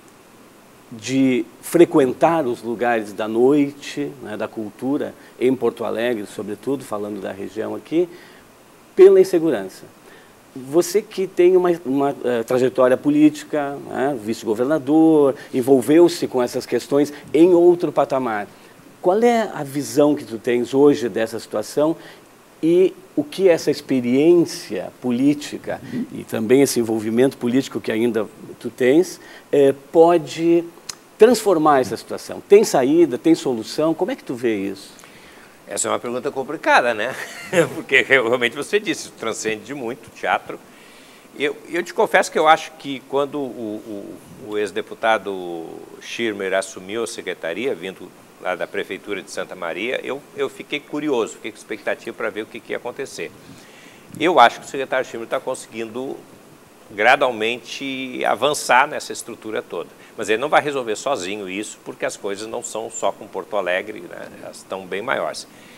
de frequentar os lugares da noite, né, da cultura, em Porto Alegre, sobretudo, falando da região aqui, pela insegurança. Você que tem uma, uma uh, trajetória política, né, vice-governador, envolveu-se com essas questões em outro patamar. Qual é a visão que tu tens hoje dessa situação e o que essa experiência política e também esse envolvimento político que ainda tu tens eh, pode transformar essa situação? Tem saída, tem solução? Como é que tu vê isso? Essa é uma pergunta complicada, né? Porque realmente você disse, transcende muito o teatro. Eu, eu te confesso que eu acho que quando o, o, o ex-deputado Schirmer assumiu a secretaria, vindo lá da Prefeitura de Santa Maria, eu, eu fiquei curioso, fiquei com expectativa para ver o que, que ia acontecer. Eu acho que o secretário Schirmer está conseguindo gradualmente avançar nessa estrutura toda. Mas ele não vai resolver sozinho isso, porque as coisas não são só com Porto Alegre, né? Elas estão bem maiores.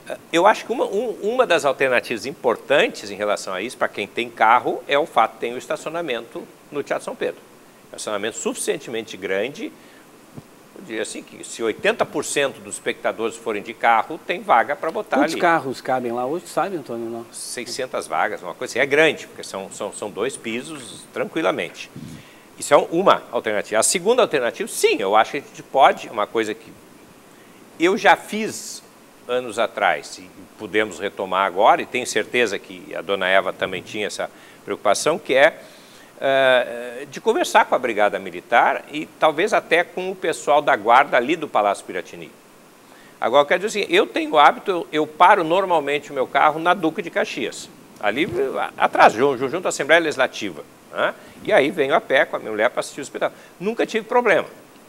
Eu acho que uma, um, uma das alternativas importantes em relação a isso, para quem tem carro, é o fato de ter um estacionamento no Teatro São Pedro. Um estacionamento suficientemente grande, eu diria assim, que se oitenta por cento dos espectadores forem de carro, tem vaga para botar Quantos ali. Quantos carros cabem lá hoje, sabe, Antônio? Não? seiscentas vagas, uma coisa assim. É grande, porque são, são, são dois pisos tranquilamente. Isso é uma alternativa. A segunda alternativa, sim, eu acho que a gente pode, uma coisa que eu já fiz anos atrás, e podemos retomar agora, e tenho certeza que a dona Eva também tinha essa preocupação, que é uh, de conversar com a Brigada Militar e talvez até com o pessoal da guarda ali do Palácio Piratini. Agora, eu quero dizer assim, eu tenho o hábito, eu, eu paro normalmente o meu carro na Duque de Caxias, ali atrás, junto à Assembleia Legislativa, né? E aí venho a pé com a minha mulher para assistir o espetáculo. Nunca tive problema,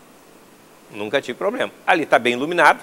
nunca tive problema. Ali está bem iluminado,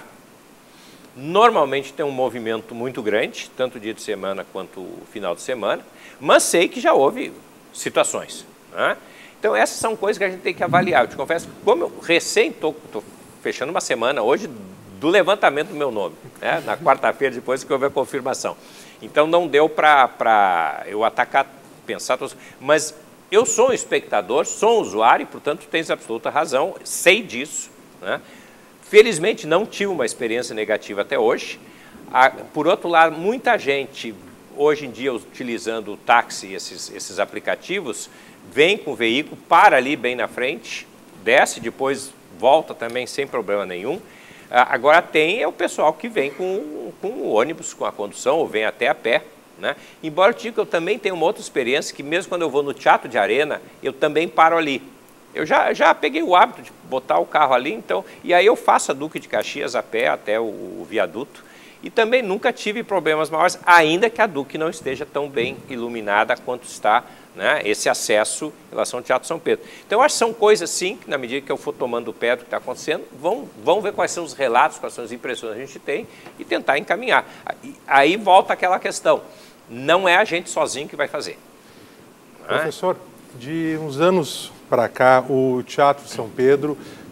normalmente tem um movimento muito grande, tanto dia de semana quanto final de semana, mas sei que já houve situações, né? Então essas são coisas que a gente tem que avaliar. Eu te confesso que como eu recém estou fechando uma semana hoje do levantamento do meu nome, né? Na quarta-feira depois que houve a confirmação. Então não deu para eu atacar, pensar, mas eu sou um espectador, sou um usuário e, portanto, tens absoluta razão, sei disso, né? Felizmente não tive uma experiência negativa até hoje. Por outro lado, muita gente, hoje em dia, utilizando o táxi, esses, esses aplicativos, vem com o veículo, para ali bem na frente, desce, depois volta também sem problema nenhum. Agora tem é o pessoal que vem com, com o ônibus, com a condução, ou vem até a pé, né? Embora eu diga que eu também tenho uma outra experiência, que mesmo quando eu vou no Teatro de Arena, eu também paro ali. Eu já, já peguei o hábito de botar o carro ali, então, e aí eu faço a Duque de Caxias a pé até o, o viaduto, e também nunca tive problemas maiores, ainda que a Duque não esteja tão bem iluminada quanto está, né, esse acesso em relação ao Teatro São Pedro. Então, eu acho que são coisas, sim, que na medida que eu for tomando o pé do que está acontecendo, vão, vão ver quais são os relatos, quais são as impressões que a gente tem e tentar encaminhar. Aí volta aquela questão, não é a gente sozinho que vai fazer. Professor, de uns anos para cá, o Teatro São Pedro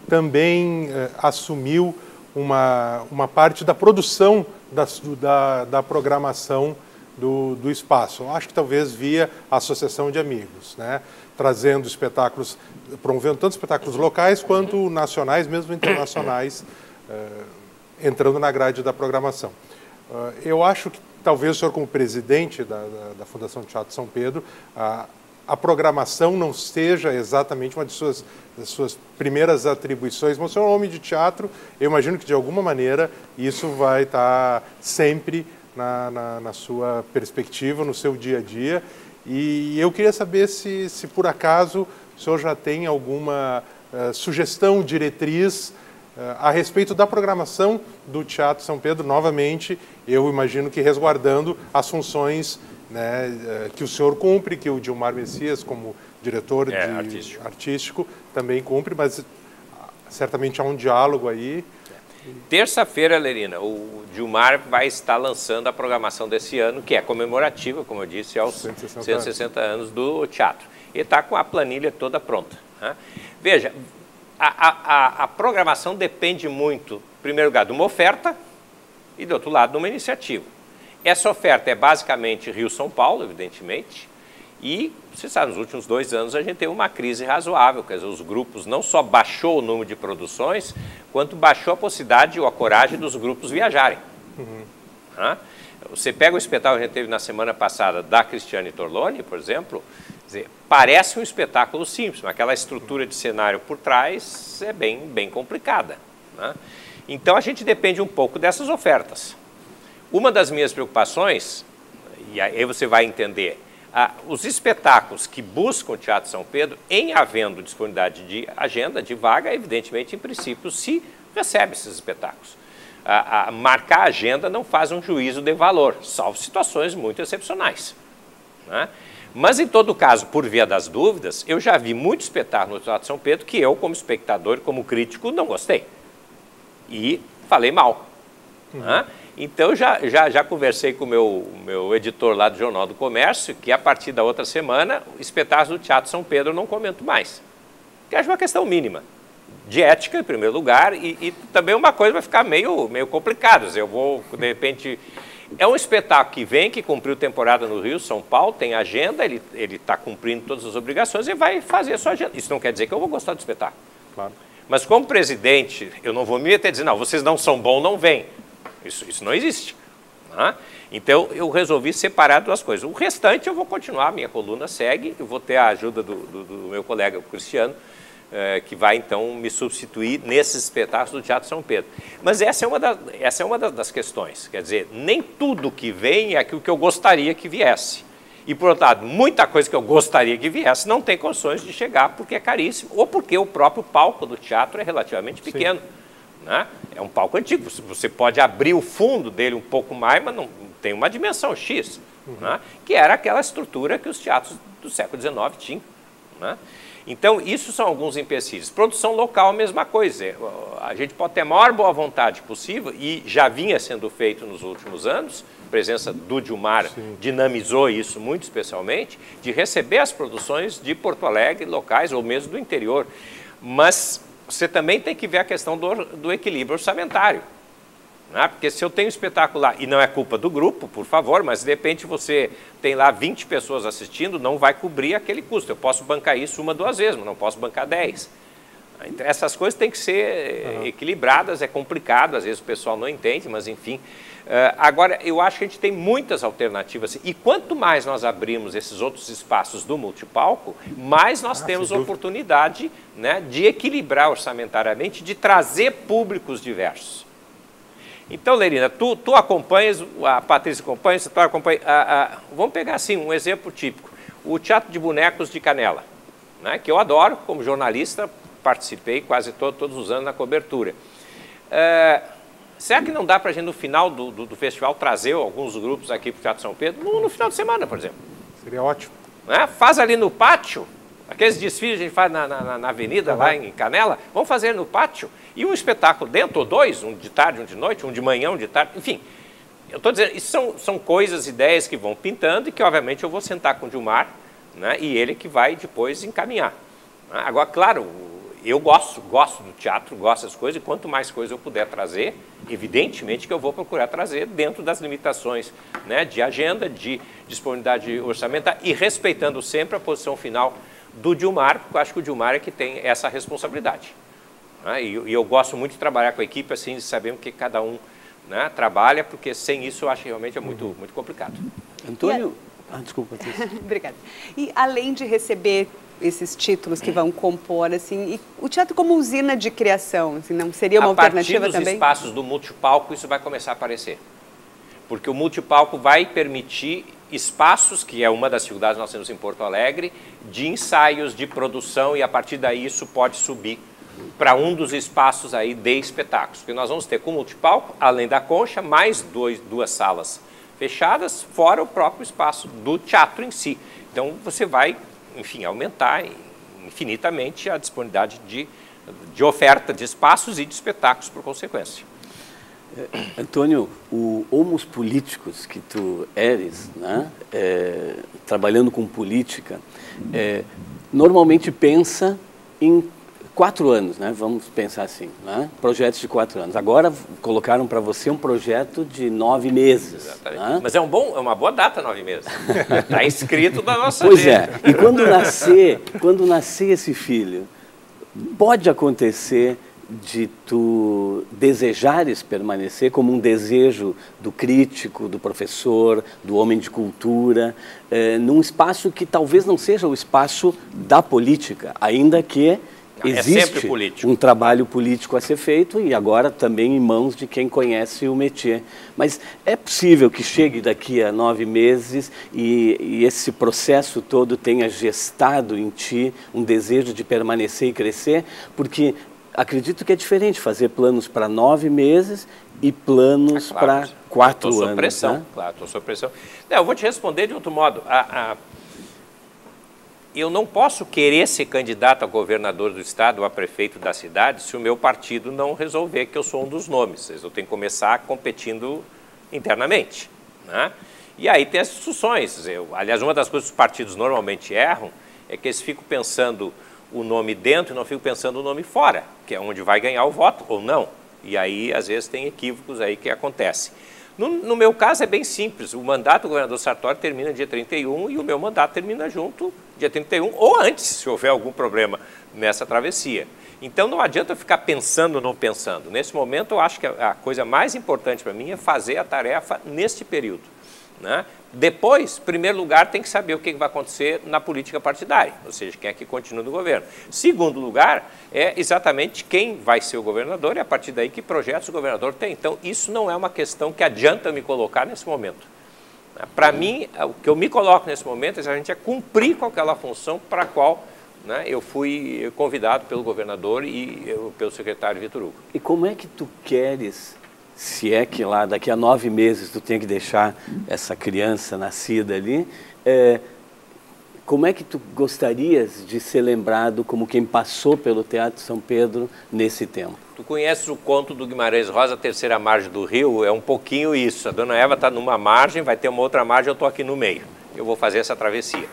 também eh, assumiu uma, uma parte da produção da, da, da programação do, do espaço. Acho que talvez via Associação de Amigos, né? Trazendo espetáculos, promovendo tanto espetáculos locais quanto nacionais, mesmo internacionais, eh, entrando na grade da programação. Uh, eu acho que talvez o senhor, como presidente da, da, da Fundação Teatro São Pedro, a, a programação não seja exatamente uma de suas, das suas primeiras atribuições, mas o senhor é um homem de teatro, eu imagino que de alguma maneira isso vai estar sempre na, na, na sua perspectiva, no seu dia a dia, e eu queria saber se, se por acaso o senhor já tem alguma uh, sugestão, diretriz uh, a respeito da programação do Teatro São Pedro, novamente, eu imagino que resguardando as funções, né, que o senhor cumpre, que o Dilmar Messias, como diretor é, de artístico. artístico, também cumpre, mas certamente há um diálogo aí. Terça-feira, Lerina, o Dilmar vai estar lançando a programação desse ano, que é comemorativa, como eu disse, aos cento e sessenta anos do teatro. Ele está com a planilha toda pronta, né? Veja, a, a, a programação depende muito, em primeiro lugar, de uma oferta e, do outro lado, de uma iniciativa. Essa oferta é basicamente Rio-São Paulo, evidentemente, e, você sabe, nos últimos dois anos a gente teve uma crise razoável, quer dizer, os grupos não só baixou o número de produções, quanto baixou a possibilidade ou a coragem dos grupos viajarem. Uhum. Ah, você pega o espetáculo que a gente teve na semana passada da Cristiane Torloni, por exemplo, quer dizer, parece um espetáculo simples, mas aquela estrutura de cenário por trás é bem, bem complicada, né? Então a gente depende um pouco dessas ofertas. Uma das minhas preocupações, e aí você vai entender, ah, os espetáculos que buscam o Teatro São Pedro, em havendo disponibilidade de agenda, de vaga, evidentemente, em princípio, se recebe esses espetáculos. Ah, ah, marcar a agenda não faz um juízo de valor, salvo situações muito excepcionais, né? Mas, em todo caso, por via das dúvidas, eu já vi muito espetáculo no Teatro São Pedro que eu, como espectador, como crítico, não gostei. E falei mal. Uhum. Né? Então, já, já, já conversei com o meu, meu editor lá do Jornal do Comércio, que a partir da outra semana, o espetáculo do Teatro São Pedro eu não comento mais. Que acho uma questão mínima. de ética, em primeiro lugar, e, e também uma coisa vai ficar meio, meio complicada. Eu vou, de repente... É um espetáculo que vem, que cumpriu temporada no Rio, São Paulo, tem agenda, ele está cumprindo todas as obrigações e vai fazer a sua agenda. Isso não quer dizer que eu vou gostar do espetáculo. Claro. Mas como presidente, eu não vou me meter e dizer, não, vocês não são bons, não vêm. Isso, isso não existe. Né? Então, eu resolvi separar duas coisas. O restante eu vou continuar, minha coluna segue, eu vou ter a ajuda do, do, do meu colega, o Cristiano, eh, que vai, então, me substituir nesses espetáculos do Teatro São Pedro. Mas essa é uma, da, essa é uma das questões. Quer dizer, nem tudo que vem é aquilo que eu gostaria que viesse. E, por outro lado, muita coisa que eu gostaria que viesse não tem condições de chegar porque é caríssimo ou porque o próprio palco do teatro é relativamente pequeno. Né? É um palco antigo, você pode abrir o fundo dele um pouco mais, mas não tem uma dimensão X, uhum. né? Que era aquela estrutura que os teatros do século dezenove tinham. Né? Então, isso são alguns empecilhos. Produção local, a mesma coisa. A gente pode ter a maior boa vontade possível, e já vinha sendo feito nos últimos anos, a presença do Dilmar Sim. dinamizou isso muito especialmente, de receber as produções de Porto Alegre, locais ou mesmo do interior. Mas você também tem que ver a questão do, do equilíbrio orçamentário. Né? Porque se eu tenho um espetáculo lá, e não é culpa do grupo, por favor, mas de repente você tem lá vinte pessoas assistindo, não vai cobrir aquele custo. Eu posso bancar isso uma, duas vezes, mas não posso bancar dez. Então, essas coisas têm que ser uhum. equilibradas, é complicado, às vezes o pessoal não entende, mas enfim. Uh, agora, eu acho que a gente tem muitas alternativas, e quanto mais nós abrimos esses outros espaços do multipalco, mais nós ah, temos oportunidade, né, de equilibrar orçamentariamente, de trazer públicos diversos. Então, Lerina, tu, tu acompanhas, a Patrícia acompanha, tu acompanha, a, a, vamos pegar assim um exemplo típico, o Teatro de Bonecos de Canela, né, que eu adoro, como jornalista, participei quase todo, todos os anos na cobertura. É, será que não dá para a gente, no final do, do, do festival, trazer alguns grupos aqui para o Teatro São Pedro, no, no final de semana, por exemplo? Seria ótimo. Né? Faz ali no pátio, aqueles desfiles que a gente faz na, na, na avenida, uhum. lá em Canela, vamos fazer no pátio, e um espetáculo dentro, ou dois, um de tarde, um de noite, um de manhã, um de tarde, enfim. Eu estou dizendo, isso são, são coisas, ideias que vão pintando e que, obviamente, eu vou sentar com o Dilmar, né, e ele que vai depois encaminhar. Agora, claro, eu gosto, gosto do teatro, gosto das coisas, e quanto mais coisa eu puder trazer, evidentemente que eu vou procurar trazer dentro das limitações, né, de agenda, de disponibilidade orçamentária, e respeitando sempre a posição final do Dilmar, porque eu acho que o Dilmar é que tem essa responsabilidade. Né, e, e eu gosto muito de trabalhar com a equipe, assim, sabendo que cada um, né, trabalha, porque sem isso eu acho que realmente é muito, uhum. muito complicado. Antônio... Ah, desculpa. Obrigada. E além de receber esses títulos que vão compor, assim, e o teatro como usina de criação, assim, não seria uma alternativa também? A partir dos espaços do multipalco, isso vai começar a aparecer. Porque o multipalco vai permitir espaços, que é uma das dificuldades que nós temos em Porto Alegre, de ensaios, de produção, e a partir daí isso pode subir para um dos espaços aí de espetáculos. Porque nós vamos ter com o multipalco, além da concha, mais dois, duas salas fechadas, fora o próprio espaço do teatro em si. Então você vai, enfim, aumentar infinitamente a disponibilidade de, de oferta de espaços e de espetáculos por consequência. É, Antônio, o Homos Políticos que tu eres, né, é, trabalhando com política, é, normalmente pensa em quatro anos, né? Vamos pensar assim, né? Projetos de quatro anos. Agora colocaram para você um projeto de nove meses. Exatamente. Né? Mas é, um bom, é uma boa data, nove meses. Está inscrito na nossa Pois agenda. é. E quando nascer, quando nascer esse filho, pode acontecer de tu desejares permanecer como um desejo do crítico, do professor, do homem de cultura, eh, num espaço que talvez não seja o espaço da política, ainda que existe é um trabalho político a ser feito e agora também em mãos de quem conhece o métier. Mas é possível que chegue daqui a nove meses e, e esse processo todo tenha gestado em ti um desejo de permanecer e crescer, porque acredito que é diferente fazer planos para nove meses e planos é claro, para quatro anos. Estou sob pressão, né? Claro, estou sob pressão. Não, eu vou te responder de outro modo. A, a... Eu não posso querer ser candidato a governador do estado ou a prefeito da cidade se o meu partido não resolver que eu sou um dos nomes. Eu tenho que começar competindo internamente. Né? E aí tem as discussões. Eu, aliás, uma das coisas que os partidos normalmente erram é que eles ficam pensando o nome dentro e não fico pensando o nome fora, que é onde vai ganhar o voto ou não. E aí, às vezes, tem equívocos aí que acontecem. No, no meu caso é bem simples, o mandato do governador Sartori termina dia trinta e um e o meu mandato termina junto dia trinta e um ou antes, se houver algum problema nessa travessia. Então não adianta eu ficar pensando ou não pensando. Nesse momento eu acho que a coisa mais importante para mim é fazer a tarefa neste período, né? Depois, em primeiro lugar, tem que saber o que vai acontecer na política partidária, ou seja, quem é que continua no governo. Segundo lugar, é exatamente quem vai ser o governador e a partir daí que projetos o governador tem. Então, isso não é uma questão que adianta me colocar nesse momento. Para mim, o que eu me coloco nesse momento é a gente é cumprir com aquela função para a qual, né, eu fui convidado pelo governador e eu, pelo secretário Vitor Hugo. E como é que tu queres... se é que lá daqui a nove meses tu tem que deixar essa criança nascida ali, é, como é que tu gostarias de ser lembrado como quem passou pelo Teatro São Pedro nesse tempo? Tu conheces o conto do Guimarães Rosa, a terceira margem do rio? É um pouquinho isso. A dona Eva está numa margem, vai ter uma outra margem, eu estou aqui no meio. Eu vou fazer essa travessia.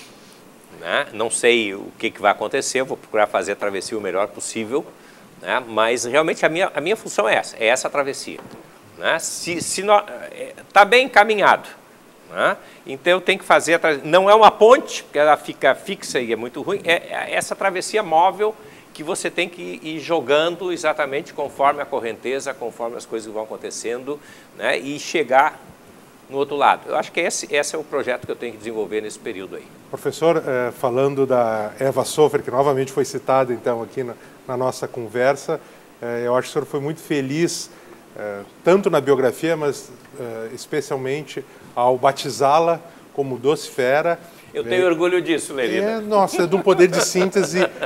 Né? Não sei o que, que vai acontecer, eu vou procurar fazer a travessia o melhor possível. Né? Mas realmente a minha, a minha função é essa, é essa travessia. Né? Se, se está bem encaminhado, né? Então eu tenho que fazer, a travessia. Não é uma ponte, porque ela fica fixa e é muito ruim, é, é essa travessia móvel que você tem que ir jogando exatamente conforme a correnteza, conforme as coisas vão acontecendo, né? E chegar no outro lado. Eu acho que esse, esse é o projeto que eu tenho que desenvolver nesse período aí. Professor, eh, falando da Eva Sofer, que novamente foi citada então aqui na, na nossa conversa, eh, eu acho que o senhor foi muito feliz, eh, tanto na biografia, mas eh, especialmente ao batizá-la como Doce Fera. Eu tenho é, orgulho disso, Lerina. É, nossa, é de um poder de síntese né,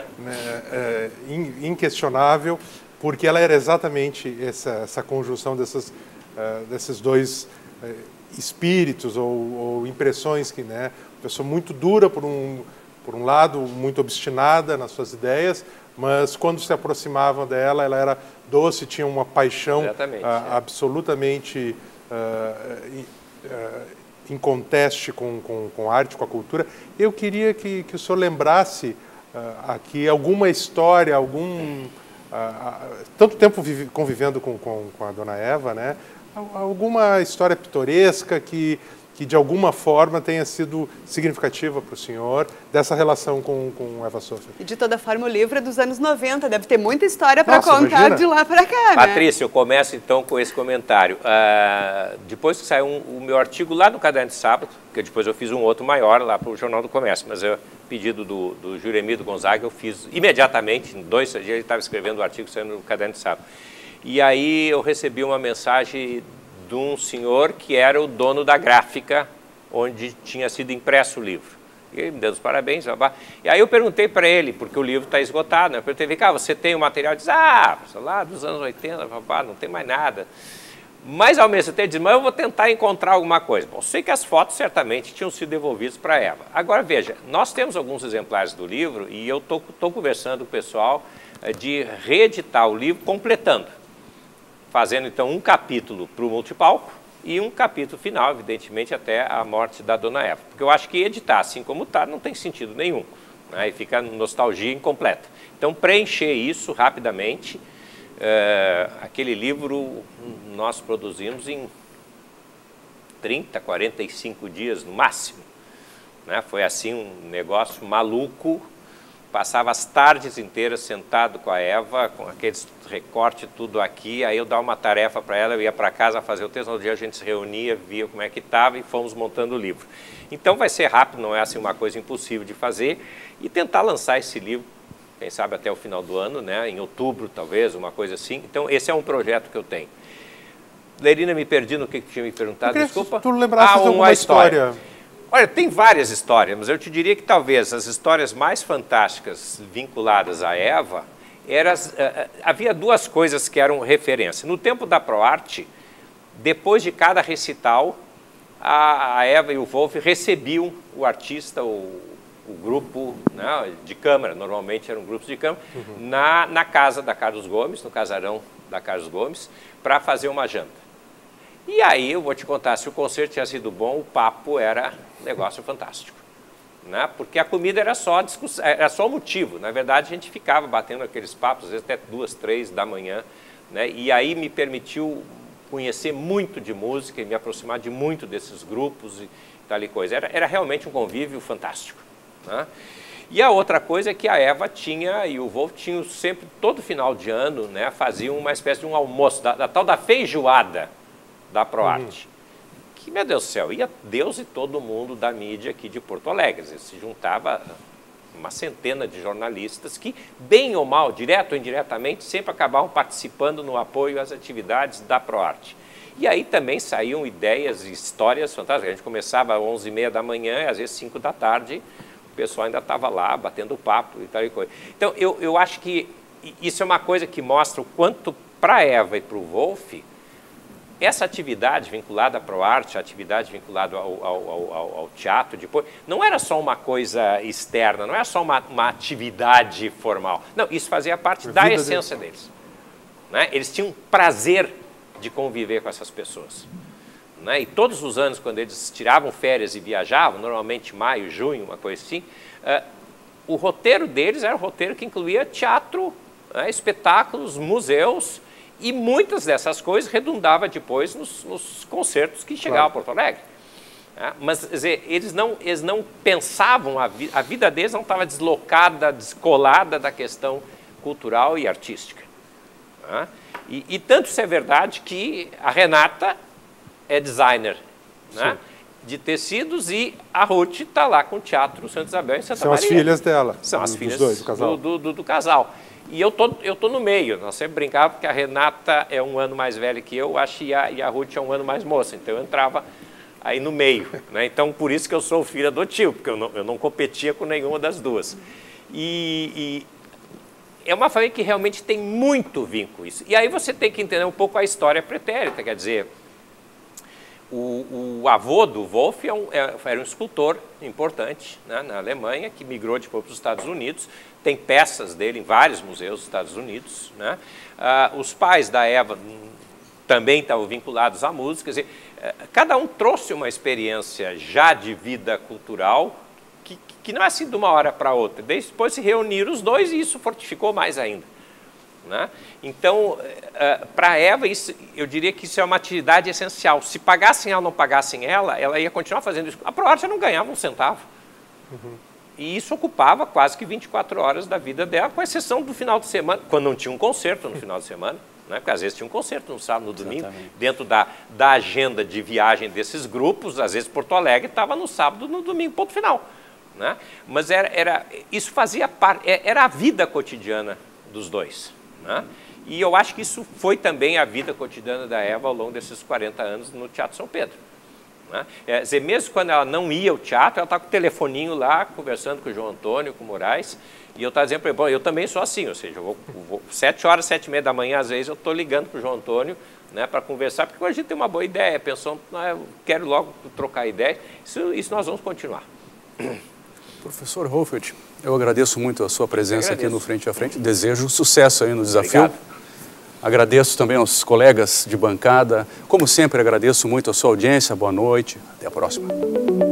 é, inquestionável, porque ela era exatamente essa, essa conjunção dessas, uh, desses dois uh, espíritos ou, ou impressões que, né, uma pessoa muito dura por um, por um lado, muito obstinada nas suas ideias, mas quando se aproximavam dela, ela era doce, tinha uma paixão uh, é. absolutamente uh, uh, em conteste com, com, com a arte, com a cultura. Eu queria que, que o senhor lembrasse uh, aqui alguma história, algum... Uh, uh, tanto tempo vive, convivendo com, com, com a dona Eva, né? Alguma história pitoresca que, que de alguma forma tenha sido significativa para o senhor, dessa relação com, com Eva Sofer. E de toda forma o livro é dos anos noventa, deve ter muita história para contar imagina. de lá para cá, né? Patrícia, eu começo então com esse comentário. Uh, depois que saiu um, o meu artigo lá no Caderno de Sábado, porque depois eu fiz um outro maior lá para o Jornal do Comércio, mas eu, pedido do, do Juremir Gonzaga, eu fiz imediatamente, em dois dias ele estava escrevendo o artigo saindo no Caderno de Sábado. E aí eu recebi uma mensagem de um senhor que era o dono da gráfica onde tinha sido impresso o livro. E ele me deu os parabéns. Babá. E aí eu perguntei para ele, porque o livro está esgotado, né? Eu perguntei, cá, você tem o material? Ele disse, ah, lá dos anos oitenta, babá, não tem mais nada. Mas ao mesmo tempo, ele disse, mas eu vou tentar encontrar alguma coisa. Bom, sei que as fotos certamente tinham sido devolvidas para a Eva. Agora veja, nós temos alguns exemplares do livro e eu estou conversando com o pessoal de reeditar o livro completando. Fazendo, então, um capítulo para o multipalco e um capítulo final, evidentemente, até a morte da dona Eva. Porque eu acho que editar assim como está não tem sentido nenhum, né? E fica nostalgia incompleta. Então, preencher isso rapidamente. É, aquele livro nós produzimos em trinta, quarenta e cinco dias no máximo, né? Foi assim um negócio maluco. Passava as tardes inteiras sentado com a Eva, com aqueles recortes tudo aqui, aí eu dava uma tarefa para ela, eu ia para casa fazer o texto, no dia a gente se reunia, via como é que estava e fomos montando o livro. Então vai ser rápido, não é assim uma coisa impossível de fazer, e tentar lançar esse livro, quem sabe até o final do ano, né, em outubro talvez, uma coisa assim. Então esse é um projeto que eu tenho. Lerina, me perdi no que, que tinha me perguntado, desculpa. Tu lembrasse ah, de alguma história... história. Olha, tem várias histórias, mas eu te diria que talvez as histórias mais fantásticas vinculadas a Eva, eram, uh, havia duas coisas que eram referência. No tempo da ProArte, depois de cada recital, a, a Eva e o Wolf recebiam o artista, o, o grupo, né, de câmara, normalmente eram grupos de câmara, uhum. na, na casa da Carlos Gomes, no casarão da Carlos Gomes, para fazer uma janta. E aí, eu vou te contar, se o concerto tinha sido bom, o papo era um negócio fantástico. né? Porque a comida era só, discussão, era só o motivo. Na verdade, a gente ficava batendo aqueles papos, às vezes até duas, três da manhã, né? E aí me permitiu conhecer muito de música e me aproximar de muito desses grupos e tal e coisa. Era, era realmente um convívio fantástico, né? E a outra coisa é que a Eva tinha, e o Wolf tinham sempre, todo final de ano, né, faziam uma espécie de um almoço, da, da tal da feijoada da ProArte. Uhum. Que, meu Deus do céu, ia Deus e todo mundo da mídia aqui de Porto Alegre. Se juntava uma centena de jornalistas que, bem ou mal, direto ou indiretamente, sempre acabavam participando no apoio às atividades da ProArte. E aí também saíam ideias e histórias fantásticas. A gente começava às onze e meia da manhã, e às vezes cinco da tarde, o pessoal ainda estava lá, batendo papo e tal e coisa. Então, eu, eu acho que isso é uma coisa que mostra o quanto, para a Eva e para o Wolf, essa atividade vinculada à ProArte, a atividade vinculada ao, ao, ao, ao teatro, depois, não era só uma coisa externa, não era só uma, uma atividade formal. Não, isso fazia parte da essência deles. Né? Eles tinham prazer de conviver com essas pessoas. Né? E todos os anos, quando eles tiravam férias e viajavam, normalmente maio, junho, uma coisa assim, uh, o roteiro deles era um roteiro que incluía teatro, né, espetáculos, museus, e muitas dessas coisas redundava depois nos, nos concertos que chegavam claro. a Porto Alegre. Né? Mas dizer, eles, não, eles não pensavam, a, vi, a vida deles não estava deslocada, descolada da questão cultural e artística. Né? E, e tanto isso é verdade que a Renata é designer, né, de tecidos, e a Ruth está lá com o Teatro Santa Isabel em Santa São Maria. São as filhas dela. São as filhas dois, do casal. Do, do, do casal. E eu tô, eu tô no meio. Nós sempre brincávamos porque a Renata é um ano mais velha que eu, acho, e a, e a Ruth é um ano mais moça. Então eu entrava aí no meio. Né? Então por isso que eu sou filho adotivo, porque eu não, eu não competia com nenhuma das duas. E, e é uma família que realmente tem muito vínculo isso. E aí você tem que entender um pouco a história pretérita, quer dizer, O, o avô do Wolf é um, é, era um escultor importante, né, na Alemanha, que migrou depois para os Estados Unidos. Tem peças dele em vários museus dos Estados Unidos. Né? Ah, os pais da Eva também estavam vinculados à música. Quer dizer, cada um trouxe uma experiência já de vida cultural que, que não é assim de uma hora para outra. Depois se reuniram os dois e isso fortificou mais ainda. Né? Então, uh, para a Eva, isso, eu diria que isso é uma atividade essencial. Se pagassem ela ou não pagassem ela, ela ia continuar fazendo isso. A ProArte não ganhava um centavo. Uhum. E isso ocupava quase que vinte e quatro horas da vida dela, com exceção do final de semana, quando não tinha um concerto no final de semana, né? Porque às vezes tinha um concerto no sábado, no domingo, exatamente, dentro da, da agenda de viagem desses grupos. Às vezes Porto Alegre estava no sábado, no domingo, ponto final. Né? Mas era, era, isso fazia parte, era a vida cotidiana dos dois. Né? E eu acho que isso foi também a vida cotidiana da Eva ao longo desses quarenta anos no Teatro São Pedro. Né? É, dizer, mesmo quando ela não ia ao teatro, ela estava com o telefoninho lá, conversando com o João Antônio, com o Moraes, e eu estava dizendo para ele, bom, eu também sou assim, ou seja, eu vou, vou, sete horas, sete e meia da manhã, às vezes, eu estou ligando para o João Antônio, né, para conversar, porque a gente tem uma boa ideia, pensou, ah, eu quero logo trocar ideia, isso, isso nós vamos continuar. Professor Wolfert, eu agradeço muito a sua presença aqui no Frente a Frente, desejo sucesso aí no desafio. Obrigado. Agradeço também aos colegas de bancada, como sempre agradeço muito a sua audiência, boa noite, até a próxima.